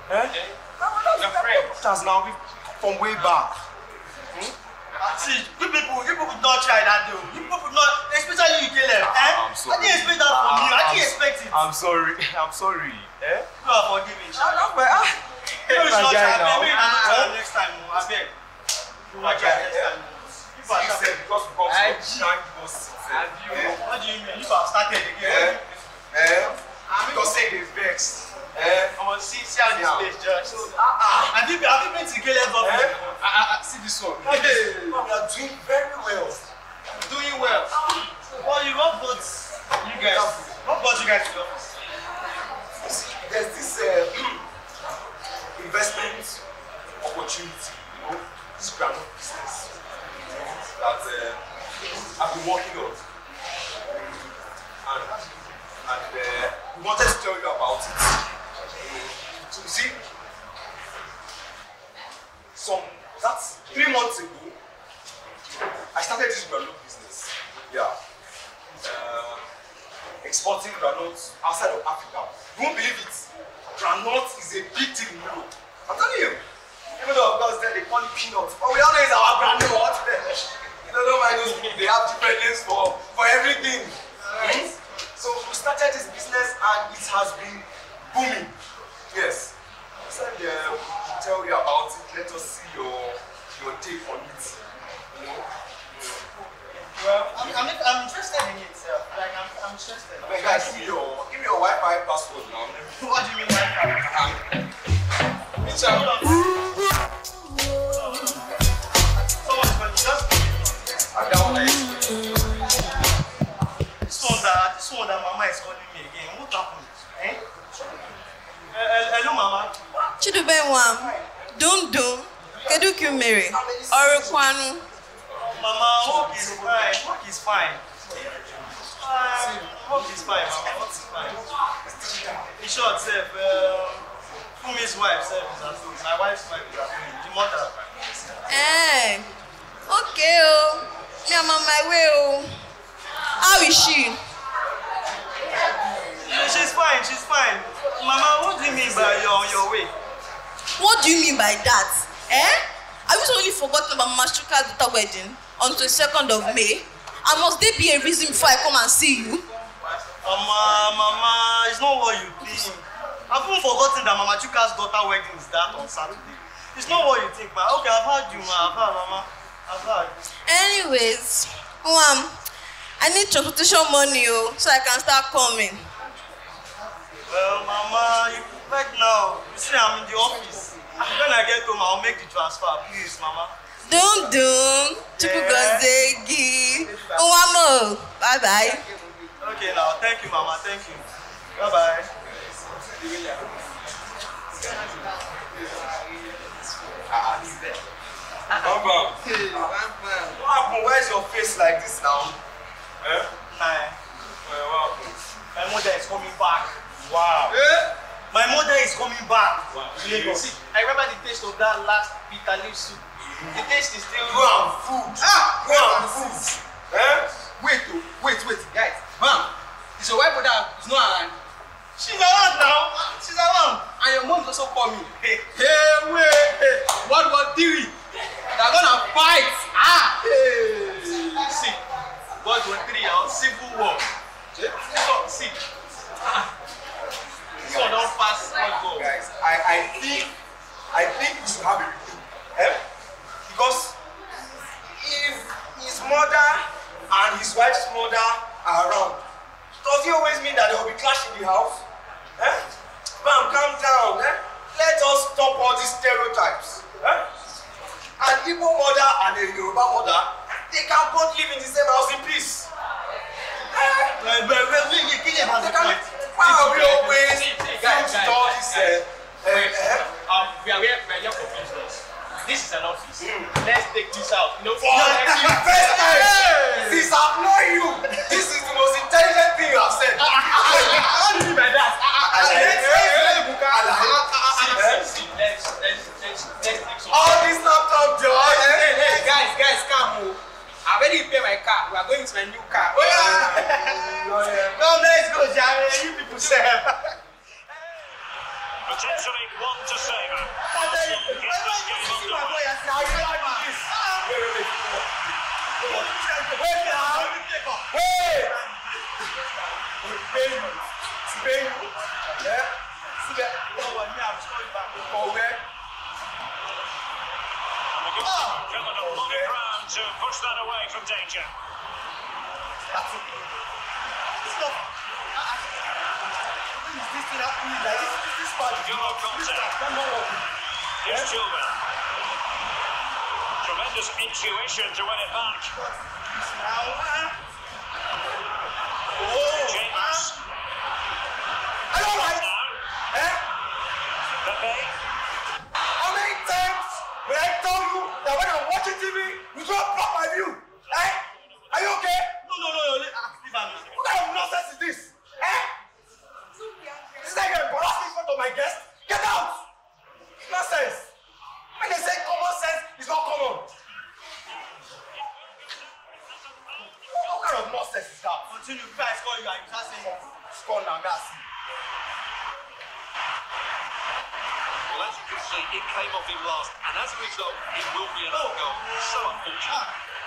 That's now from way back. See, you people would not try that though. You people would not, especially you, Caleb. I'm sorry. I didn't expect that from you. I didn't expect it. I'm sorry. You are forgiving. Next time, I beg. What do you mean? You have started again. Because say this vexed. I want to see how this place judge. Have you been to Caleb's office? See this one. We are doing very well. Doing well. Well, what brought you guys to the office? See, there's this investment opportunity, this groundnut business that I've been working on. And we wanted to tell you about it. So you see, that's 3 months ago, I started this groundnut business. Yeah. Exporting groundnuts outside of Africa. You won't believe it. Groundnut is a big thing in Europe. I'm telling you. Even though of course they call it peanuts, but we all know it's our groundnut. Don't mind those people, they have different names for everything. Right? So we started this business and it has been booming. Yes. So we'll tell you about it. Let us see your take on it. Well, I'm interested in it. Like I'm interested. Okay, guys, give me your Wi-Fi password now. What do you mean Wi-Fi? This one that Mama is calling me again. What happened? Eh? Hello, Mama. Chidubenwa, Dum, Keduku Mary, Orokwanu. Mama, hope is fine. Hope is fine. Hope is fine, Mama. Hope is fine. In short, Fumi's wife, is at home. My wife's wife is at home. The mother. Eh, okay, oh. Me, I'm on my way, oh. How is she? She's fine, she's fine. Mama, what do you mean by your way? What do you mean by that? Eh? Have you totally forgotten about Mama Chuka's daughter wedding on 22nd of May? And must there be a reason before I come and see you? Mama, it's not what you think. I've even forgotten that Mama Chuka's daughter wedding is that on Saturday. It's not what you think, ma. Okay, I've heard you, ma. I've heard, Mama. I've heard. Anyways, I need transportation money, so I can start coming. Well, Mama, right now, you see I'm in the office. When I get home, I'll make the transfer, please, Mama. Dum, Chukugozegi. Bye-bye. Okay, now, thank you, Mama, thank you. Bye-bye. What happened? Why is your face like this now? Eh? Nah. What happened? My mother is coming back. Wow. Eh? My mother is coming back. Wow. See, I remember the taste of that last bitter leaf soup. The taste is still go and food. Go and food. Eh? Wait, guys. Mom, is your wife that is not around? She's around now. She's around. And your mom also call me. Hey, wait. What theory? They're gonna fight. See, World War III, civil war. See. So don't pass World War. Guys, I think we should have a review. Eh? Because if his mother and his wife's mother are around, does it always mean that there will be clash in the house? Eh? Bam, calm down. Eh? Let us stop all these stereotypes. Eh? An Igbo mother and a Yoruba mother, they can both live in the same house in peace. Why are we always guys, all this? We are young professionals. This is an office. Let's take this out. You know, for the first time, since I've known you, this is the most intelligent thing you have said. What do you mean by that? Let's all this laptop joy. Hey, guys, come. I already paid my car. We are going to my new car. Come, let's go, Jerry. You people say. Potentially one to save. To push that away from danger. Euro contact. Here's Chilwell. Tremendous intuition to win it back. James. Pepe. How many times will I tell you that when I'm watching TV, you don't block my view? Eh? Are you okay? No. What kind of nonsense is this? Eh? This is like you're embarrassing in front of my guest. Get out! Nonsense. When they say common sense, it's not common. What kind of nonsense is that? Continue. Guys, call you. I'm just saying. Score now, guys. Well, as you can see, it came off him last, and as a result, it will be an own goal. So unfortunate.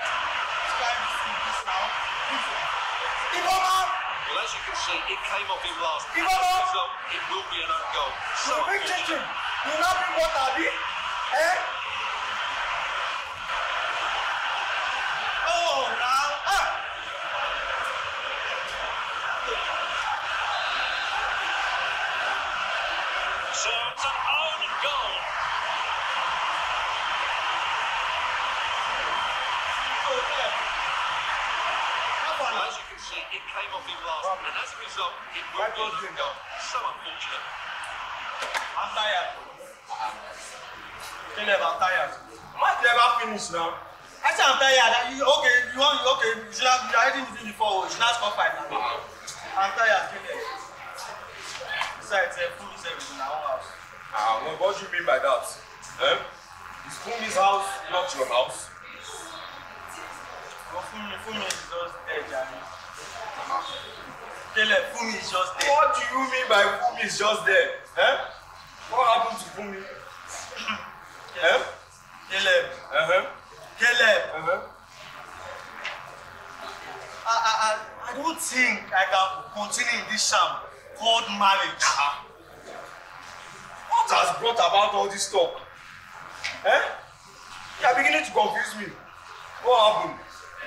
Well, as you can see, it came off him last, and as a result, it will be an own goal. So unfortunate. You not bring water, Abi? Eh? Oh, now. So it's an own goal. see, it came off him last, and as a result, it will be a goal. So unfortunate. I'm tired. I'm tired. Match never finish now. I say I'm tired. Okay, you should have been ready before. You should not score 5 now. I'm tired. Besides, Fumi is in our house. What do you mean by that? Is Fumi's house not your house? Well, Fumi is just there, Johnny. Fumi is just there. What do you mean by Fumi is just there? What happened to Fumi? Caleb. I don't think I can continue in this sham called marriage. What has brought about all this talk? You are beginning to confuse me. What happened?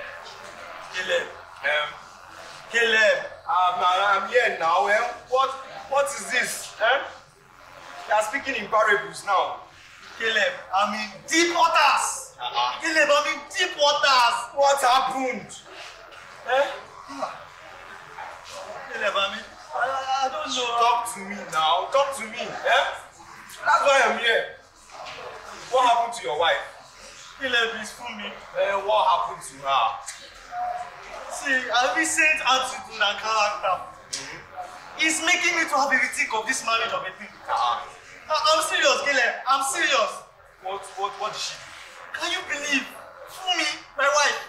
Caleb. I'm here now. What is this? You are speaking in parables now. Caleb, I'm in deep waters. Caleb, I'm in deep waters. What happened? Caleb, I don't know. Talk to me now. Talk to me. That's why I'm here. What happened to your wife? Caleb is Fumi. What happened to her? See, a recent attitude and character is making me to have a rethink of this marriage of a thing. I'm serious, Caleb. I'm serious. What did she do? Can you believe Fumi, my wife?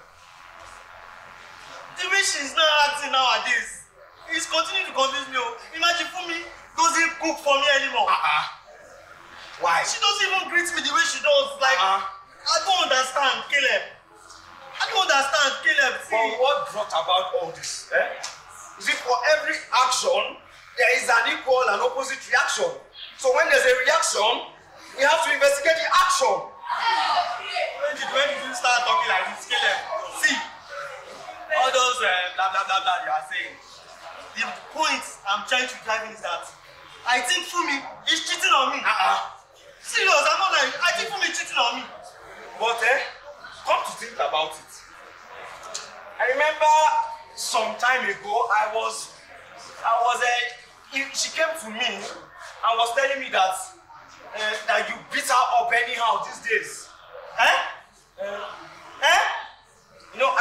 The way she's now acting nowadays, it's continuing to confuse me. Imagine Fumi doesn't cook for me anymore. Why? She doesn't even greet me the way she does. Like, I don't understand, Caleb. I don't understand, Caleb. But what brought about all this? Is it for every action, there is an equal and opposite reaction? So when there's a reaction, we have to investigate the action. When did you start talking like this, Caleb? See, all those blah blah blah blah you are saying. The point I'm trying to drive in is that I think Fumi is cheating on me. Serious, I'm not lying. I think Fumi is cheating on me. But come to think about it. I remember some time ago, she came to me and was telling me that you beat her up anyhow these days. You know,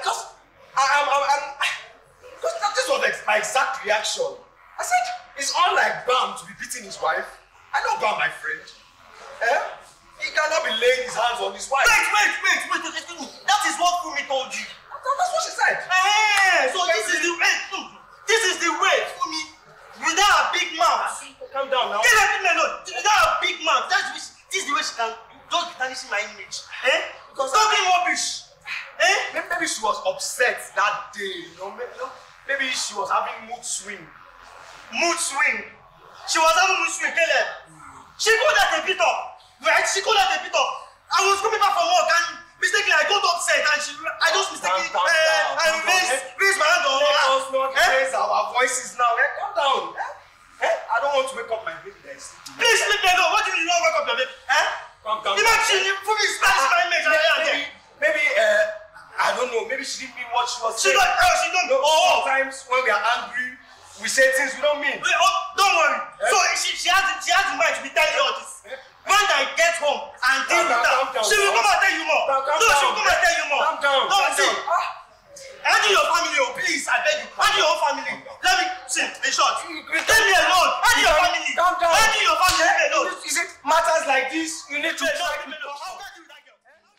this was my exact reaction. I said, it's unlike Bam to be beating his wife. I know Bam, my friend. He cannot be laying his hands on his wife. Wait, excuse me. That is what Fumi told you. That's what she said. So this is the way. This is the way, Fumi. Without a big mouth. Calm down now. Get me alone. Without a big mouth. This is the way she can just be tarnishing my image. Talking rubbish. Maybe she was upset that day. Maybe she was having mood swing. Mood swing. She was having mood swing, Caleb. She called that a bit up. Right? She called that a bit up. I was coming back from work and mistakenly I got upset and I just mistakenly raised my hand on her. Let us not raise our voices now. Calm down. I don't want to wake up my baby. Please sleep alone. What do you mean you don't wake up your baby? Calm down. Imagine Fumi is starting my image. Maybe I don't know. Maybe she didn't mean what she was saying. She don't know. Sometimes when we are angry, we say things we don't mean. Don't worry. So she has the mind to be telling you all this. When I get home and deal with her, she will come and tell you more. She will come and tell you more. Calm down. Handle your family, please, I beg you. Handle your own family. Let me see, in short. Leave me alone. Handle your family. Calm down. Handle your family, leave me alone. Is it matters like this? You need to try to How can you with that girl?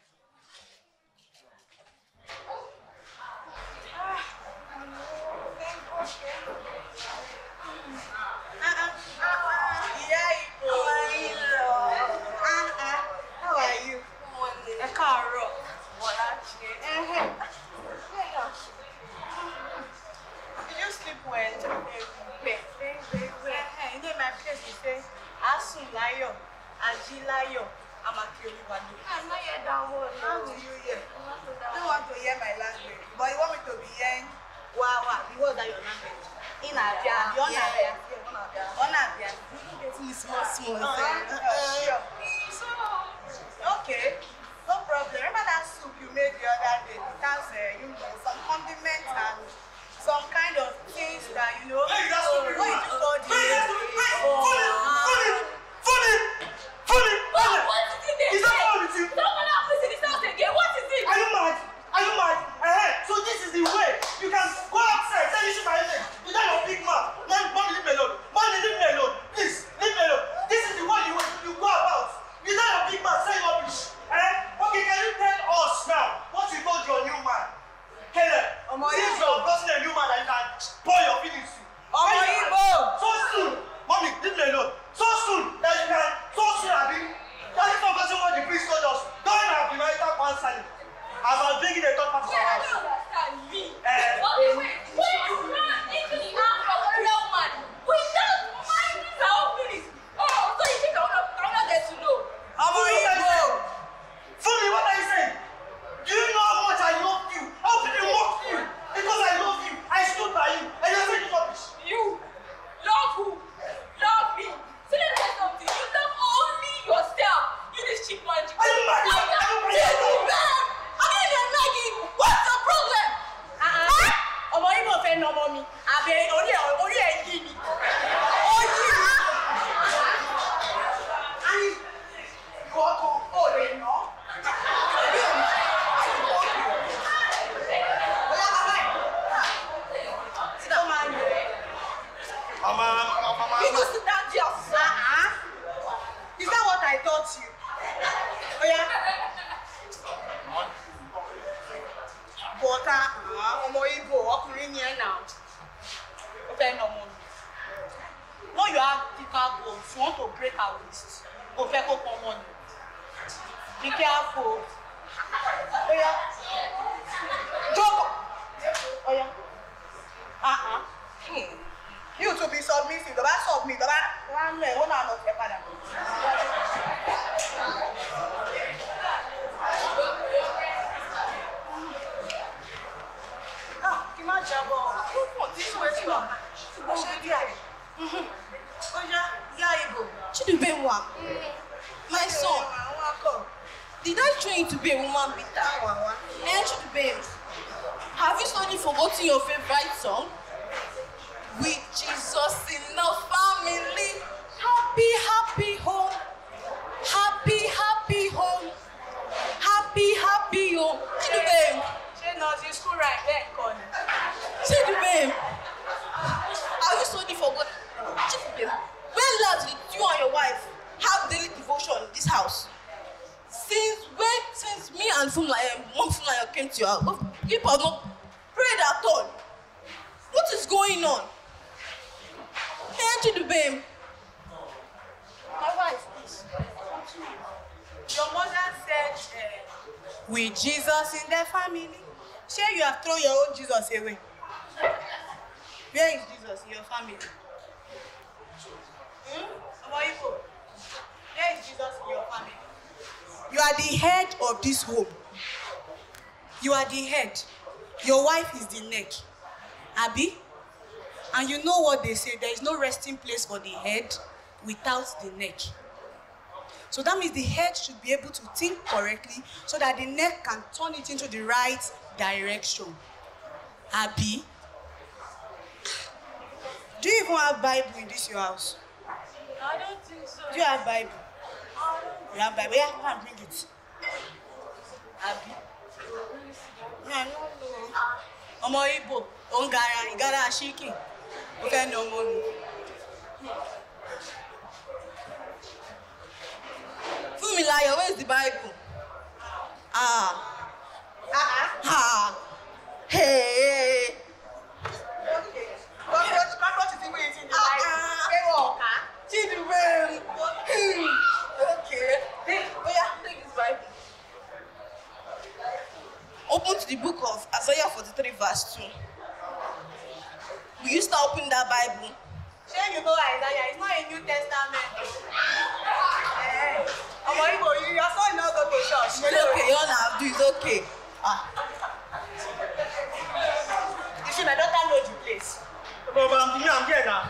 How are you? I can't rock. Did you sleep well? You know my place is saying Asun Layo, Aji Layo, Amakiri Wadu. I'm not yet down one. How do you hear? I don't want to hear my language, but you want me to be hearing Wawa. What is your language? Inabia. Onabia. Small. Okay, no problem. Remember that soup you made the other day? It has some condiments and about bringing a third party to our house. You don't understand me. Okay, wait. When you run into the arms of a real man without minding our own feelings, so you think I'm not there to know? I'm on you. Fumi, what are you saying? Do you know how much I love you? How can I mock you? Because I love you, I stood by you, and you're saying rubbish. You love who? Love me. So let me tell you something. You love only yourself. You this cheap man. Are you mad? What's the problem? Ọmọ yìí mọ̀ fẹ́ nà ọmọ mi. Àbẹ̀ orí ẹ̀ yí mi. Ó yí mi. Ani ìwọ tó o lè nà. Oya bàbá ẹ̀. Sit down, man. Mama. You go sit down there. Is that what I taught you? Oya. Bọ́tà ọmọ Igbo ọkùnrin ni ẹ̀ náà. Ó fẹ́ nà ọmọ mi. No, you have thicker bones. You want to break our waist. Ó fẹ́ kó pọn ọmọ ni. Be careful. Oya. Jókòó. Oya. You to be submissive. Bàbá submit. Bàbá ń lọ ẹ̀ wọ́n náà lọ fẹ́ padà. Kí má jábọ̀. This way too. Ó ṣe díẹ̀. Oya, yá Igbo. Chidubenwa, my son, did I train you to be a woman beater? And Chidubem, have you suddenly forgotten your favorite song? With Jesus in the family, happy, happy home. Happy, happy home. Happy, happy home. Chidubem. Ṣé nọ́ọ̀sì school right there kọ́ ni? Chidubem, have you suddenly forgotten? Chidubem, when last did you and your wife have daily devotion in this house? Since me and Mom Funaya came to your house, people have not prayed at all. What is going on? Hey, Chidubem. My wife, please. Your mother said, with Jesus in the family. Sure, you have thrown your own Jesus away. Where is Jesus in your family? Where is Jesus in your family? You are the head of this home. You are the head. Your wife is the neck. Abi? And you know what they say, there is no resting place for the head without the neck. So that means the head should be able to think correctly so that the neck can turn it into the right direction. Abi? Do you even have Bible in this your house? I don't think so. Do you have Bible? You have Bible? Yeah, come and bring it. Abi? Yeah, no. Ọmọ Igbo, Igara Ashiki. Okay, no more. Fumilayo, where is the Bible? Hey. What is it waiting in the Bible? Chidubem. Okay. Take this Bible. Open to the book of Isaiah 43 verse 2. Will you start opening that Bible? Sure, you know Isaiah. It's not a New Testament. Ọmọ Igbo, your son not go to church. It's okay. You all have to do. It's okay. You see, my daughter knows the place. But I'm here now.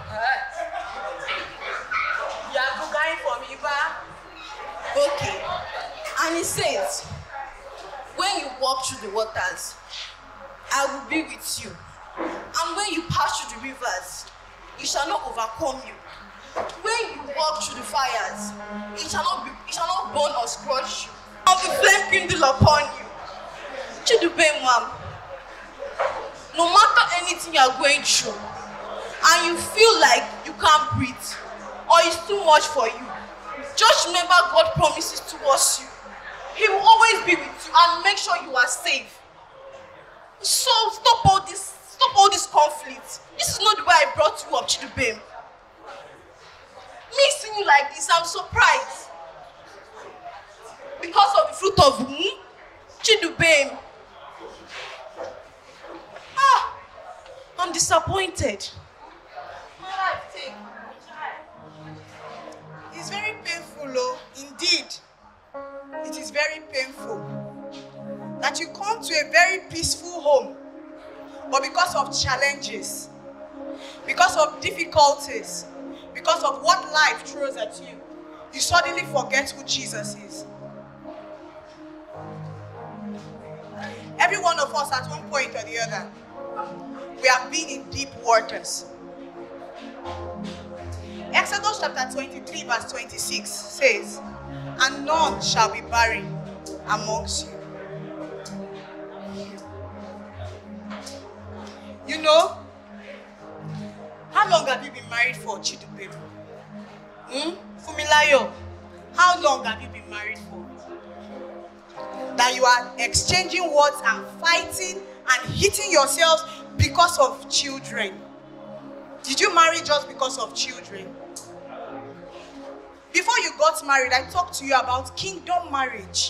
You are going for me, ba? Okay. And it says, when you walk through the waters, I will be with you. And when you pass through the rivers, it shall not overcome you. When you walk through the fires, it shall not burn or scorch you. I'll be flame kindled upon you. Chidubem, ma'am. No matter anything you are going through, and you feel like you can't breathe, or it's too much for you, just remember God promises towards you. He will always be with you and make sure you are safe. So stop all this conflict. This is not the way I brought you up, Chidubem. Me seeing you like this, I'm surprised. Because of the fruit of womb, Chidubem. I'm disappointed. My life thing. It's very painful, oh, indeed. It is very painful that you come to a very peaceful home, but because of challenges, because of difficulties, because of what life throws at you, you suddenly forget who Jesus is. Every one of us at one point or the other, we have been in deep waters. Exodus chapter 23 verse 26 says, "And none shall be barren amongst you." You know, how long have you been married for, Chidubem? Fumilayo, how long have you been married for? That you are exchanging words and fighting and hitting yourselves because of children. Did you marry just because of children? Before you got married, I talked to you about kingdom marriage.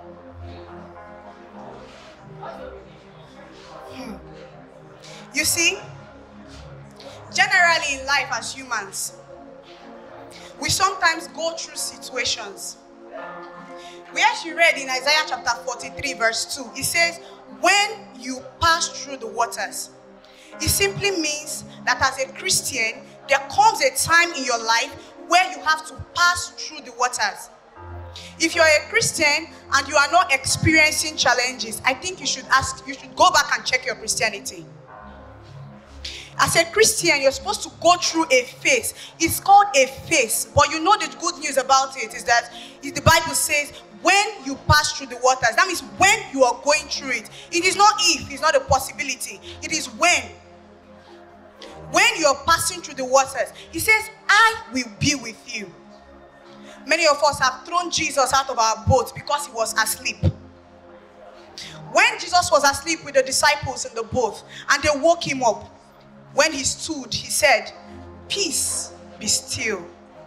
You see, generally in life as humans, we sometimes go through situations. We actually read in Isaiah chapter 43 verse 2, it says, when you pass through the waters. It simply means that as a Christian, there comes a time in your life where you have to pass through the waters. If you're a Christian and you are not experiencing challenges, I think you should go back and check your Christianity. As a Christian, you're supposed to go through a phase. It's called a phase. But you know the good news about it is that the Bible says, when you pass through the waters, that means when you are going through it. It is not if, it's not a possibility. It is when. When you're passing through the waters, he says, I will be with you. Many of us have thrown Jesus out of our boat because he was asleep. When Jesus was asleep with the disciples in the boat and they woke him up, when he stood, he said, peace, be still.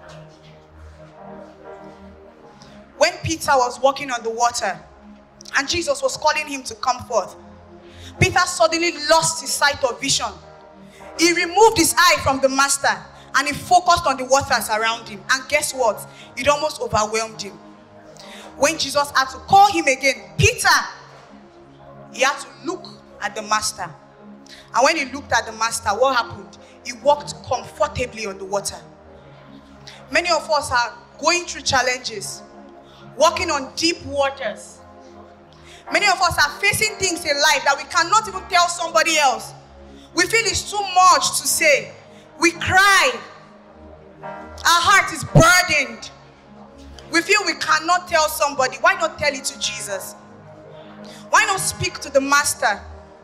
When Peter was walking on the water and Jesus was calling him to come forth, Peter suddenly lost his sight of vision. He removed his eye from the master and he focused on the waters around him. And guess what? It almost overwhelmed him. When Jesus had to call him again, Peter, he had to look at the master. And when he looked at the master, what happened? He walked comfortably on the water. Many of us are going through challenges, walking on deep waters. Many of us are facing things in life that we cannot even tell somebody else. We feel it's too much to say. We cry. Our heart is burdened. We feel we cannot tell somebody. Why not tell it to Jesus? Why not speak to the master?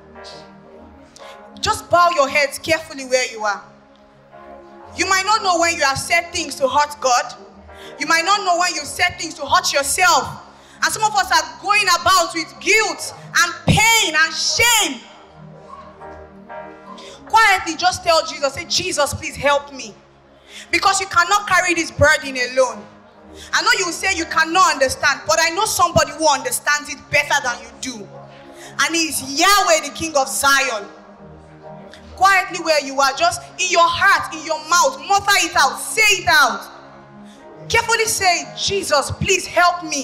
Just bow your heads carefully where you are. You might not know when you have said things to hurt God. You might not know when you said things to hurt yourself. And some of us are going about with guilt and pain and shame. Quietly just tell Jesus, say, Jesus, please help me. Because you cannot carry this burden alone. I know you will say you cannot understand, but I know somebody who understands it better than you do. And he is Yahweh, the King of Zion. Quietly where you are, just in your heart, in your mouth, mutter it out, say it out. Carefully say, Jesus, please help me.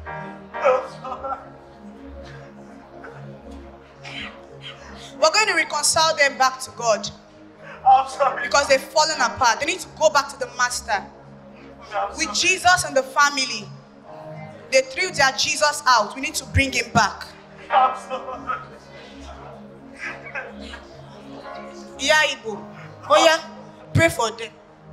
We're going to reconcile them back to God. I'm sorry. Because they've fallen apart. They need to go back to the master. With Jesus and the family, they threw their Jesus out. We need to bring him back. I'm sorry. Yeah, Ibu. Oh yeah, pray for them.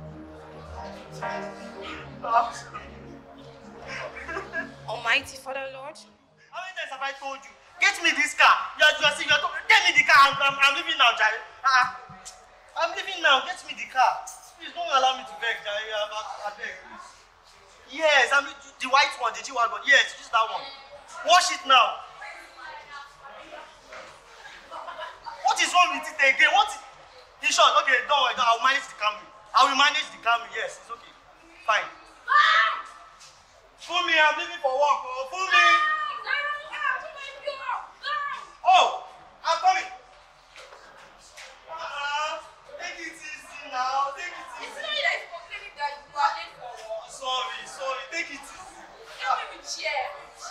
Almighty Father, Lord. How many times have I told you? Get me this car. You're get me the car. I'm leaving now, Jai. I'm leaving now. Get me the car. Please don't allow me to beg, Jai. I beg, please. Yes, I'm the white one, the G-Wagon. Yes, just that one. Wash it now. What is wrong with it again? What? In short, okay, don't worry. I'll manage the Camry. I will manage the Camry. Yes, it's okay. Fine. Fool me, I'm leaving for work. Oh, fool me. Oh, I'm coming.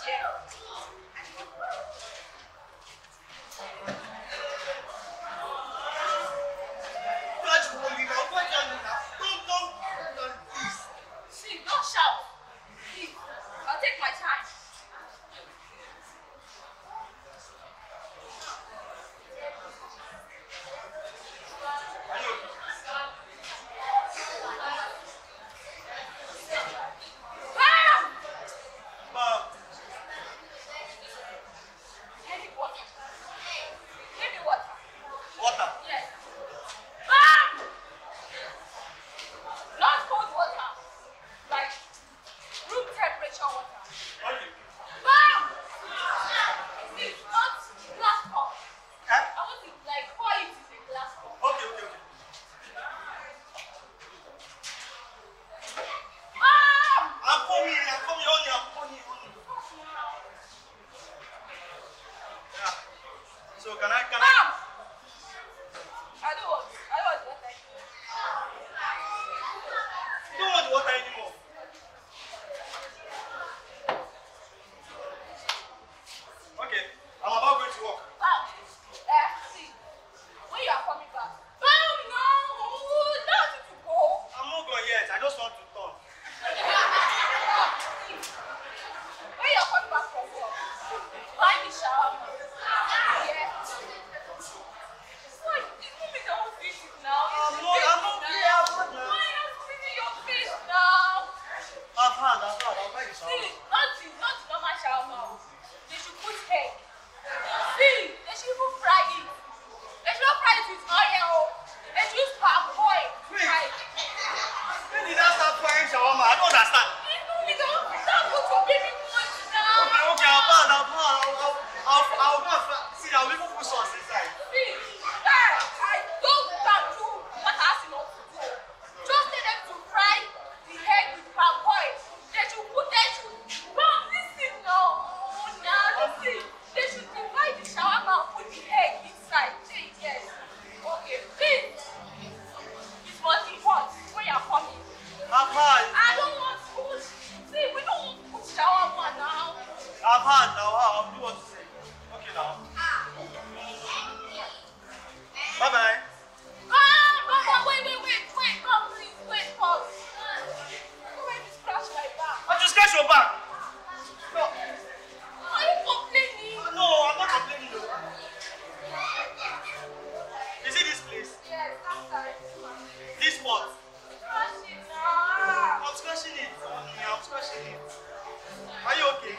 See, don't shout. Please, I'll take my time. So can I? I don't want water. You don't want water anymore. Okay, I'm about going to work. See, when you are coming back. No, not to go. I'm not going yet. I just want to turn. When you are coming back from work, buy me shawarma. Yeah. Why? You me don't fix it now. I'm not here. Why are you fixing your face now? I've had. I'll buy the shawarma. See, not the normal shawarma. They should put egg. See, they should even fry it. They should not fry it with oil. They should use palm oil. Fry it. When did I start frying shawarma? I don't understand. Stop what you're giving much now. Okay, I'll go. See, I'll even put sauce inside. See, I don't want to do what I asked you not to do. Just tell them to fry the egg with palm oil. They should listen now. Listen. They should divide the shawarma and put the egg inside. Say yes. Okay, please. It must be hot when you're coming. I don't want food. See, we don't want food shawarma now. I've had now. I'll do what you say. Okay now. Bye bye. Mama, wait. Come, please. Wait, pause. Come and scratch my back. I'll just scratch your back. No. Are you complaining? No, I'm not complaining. No. Is it this place? Yes, that's right. This what? Scratch it now. I'm scratching it. I'm scratching it. Are you okay?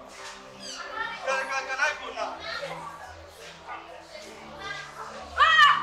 Can I go now? Ah!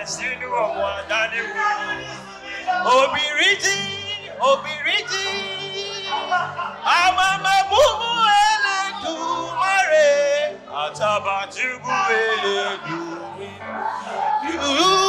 sínú ọmọ àdániwò. Obìrìjì, àmàmà búbú Elédùmarè, Àtàbàtúbú Elédùmarè.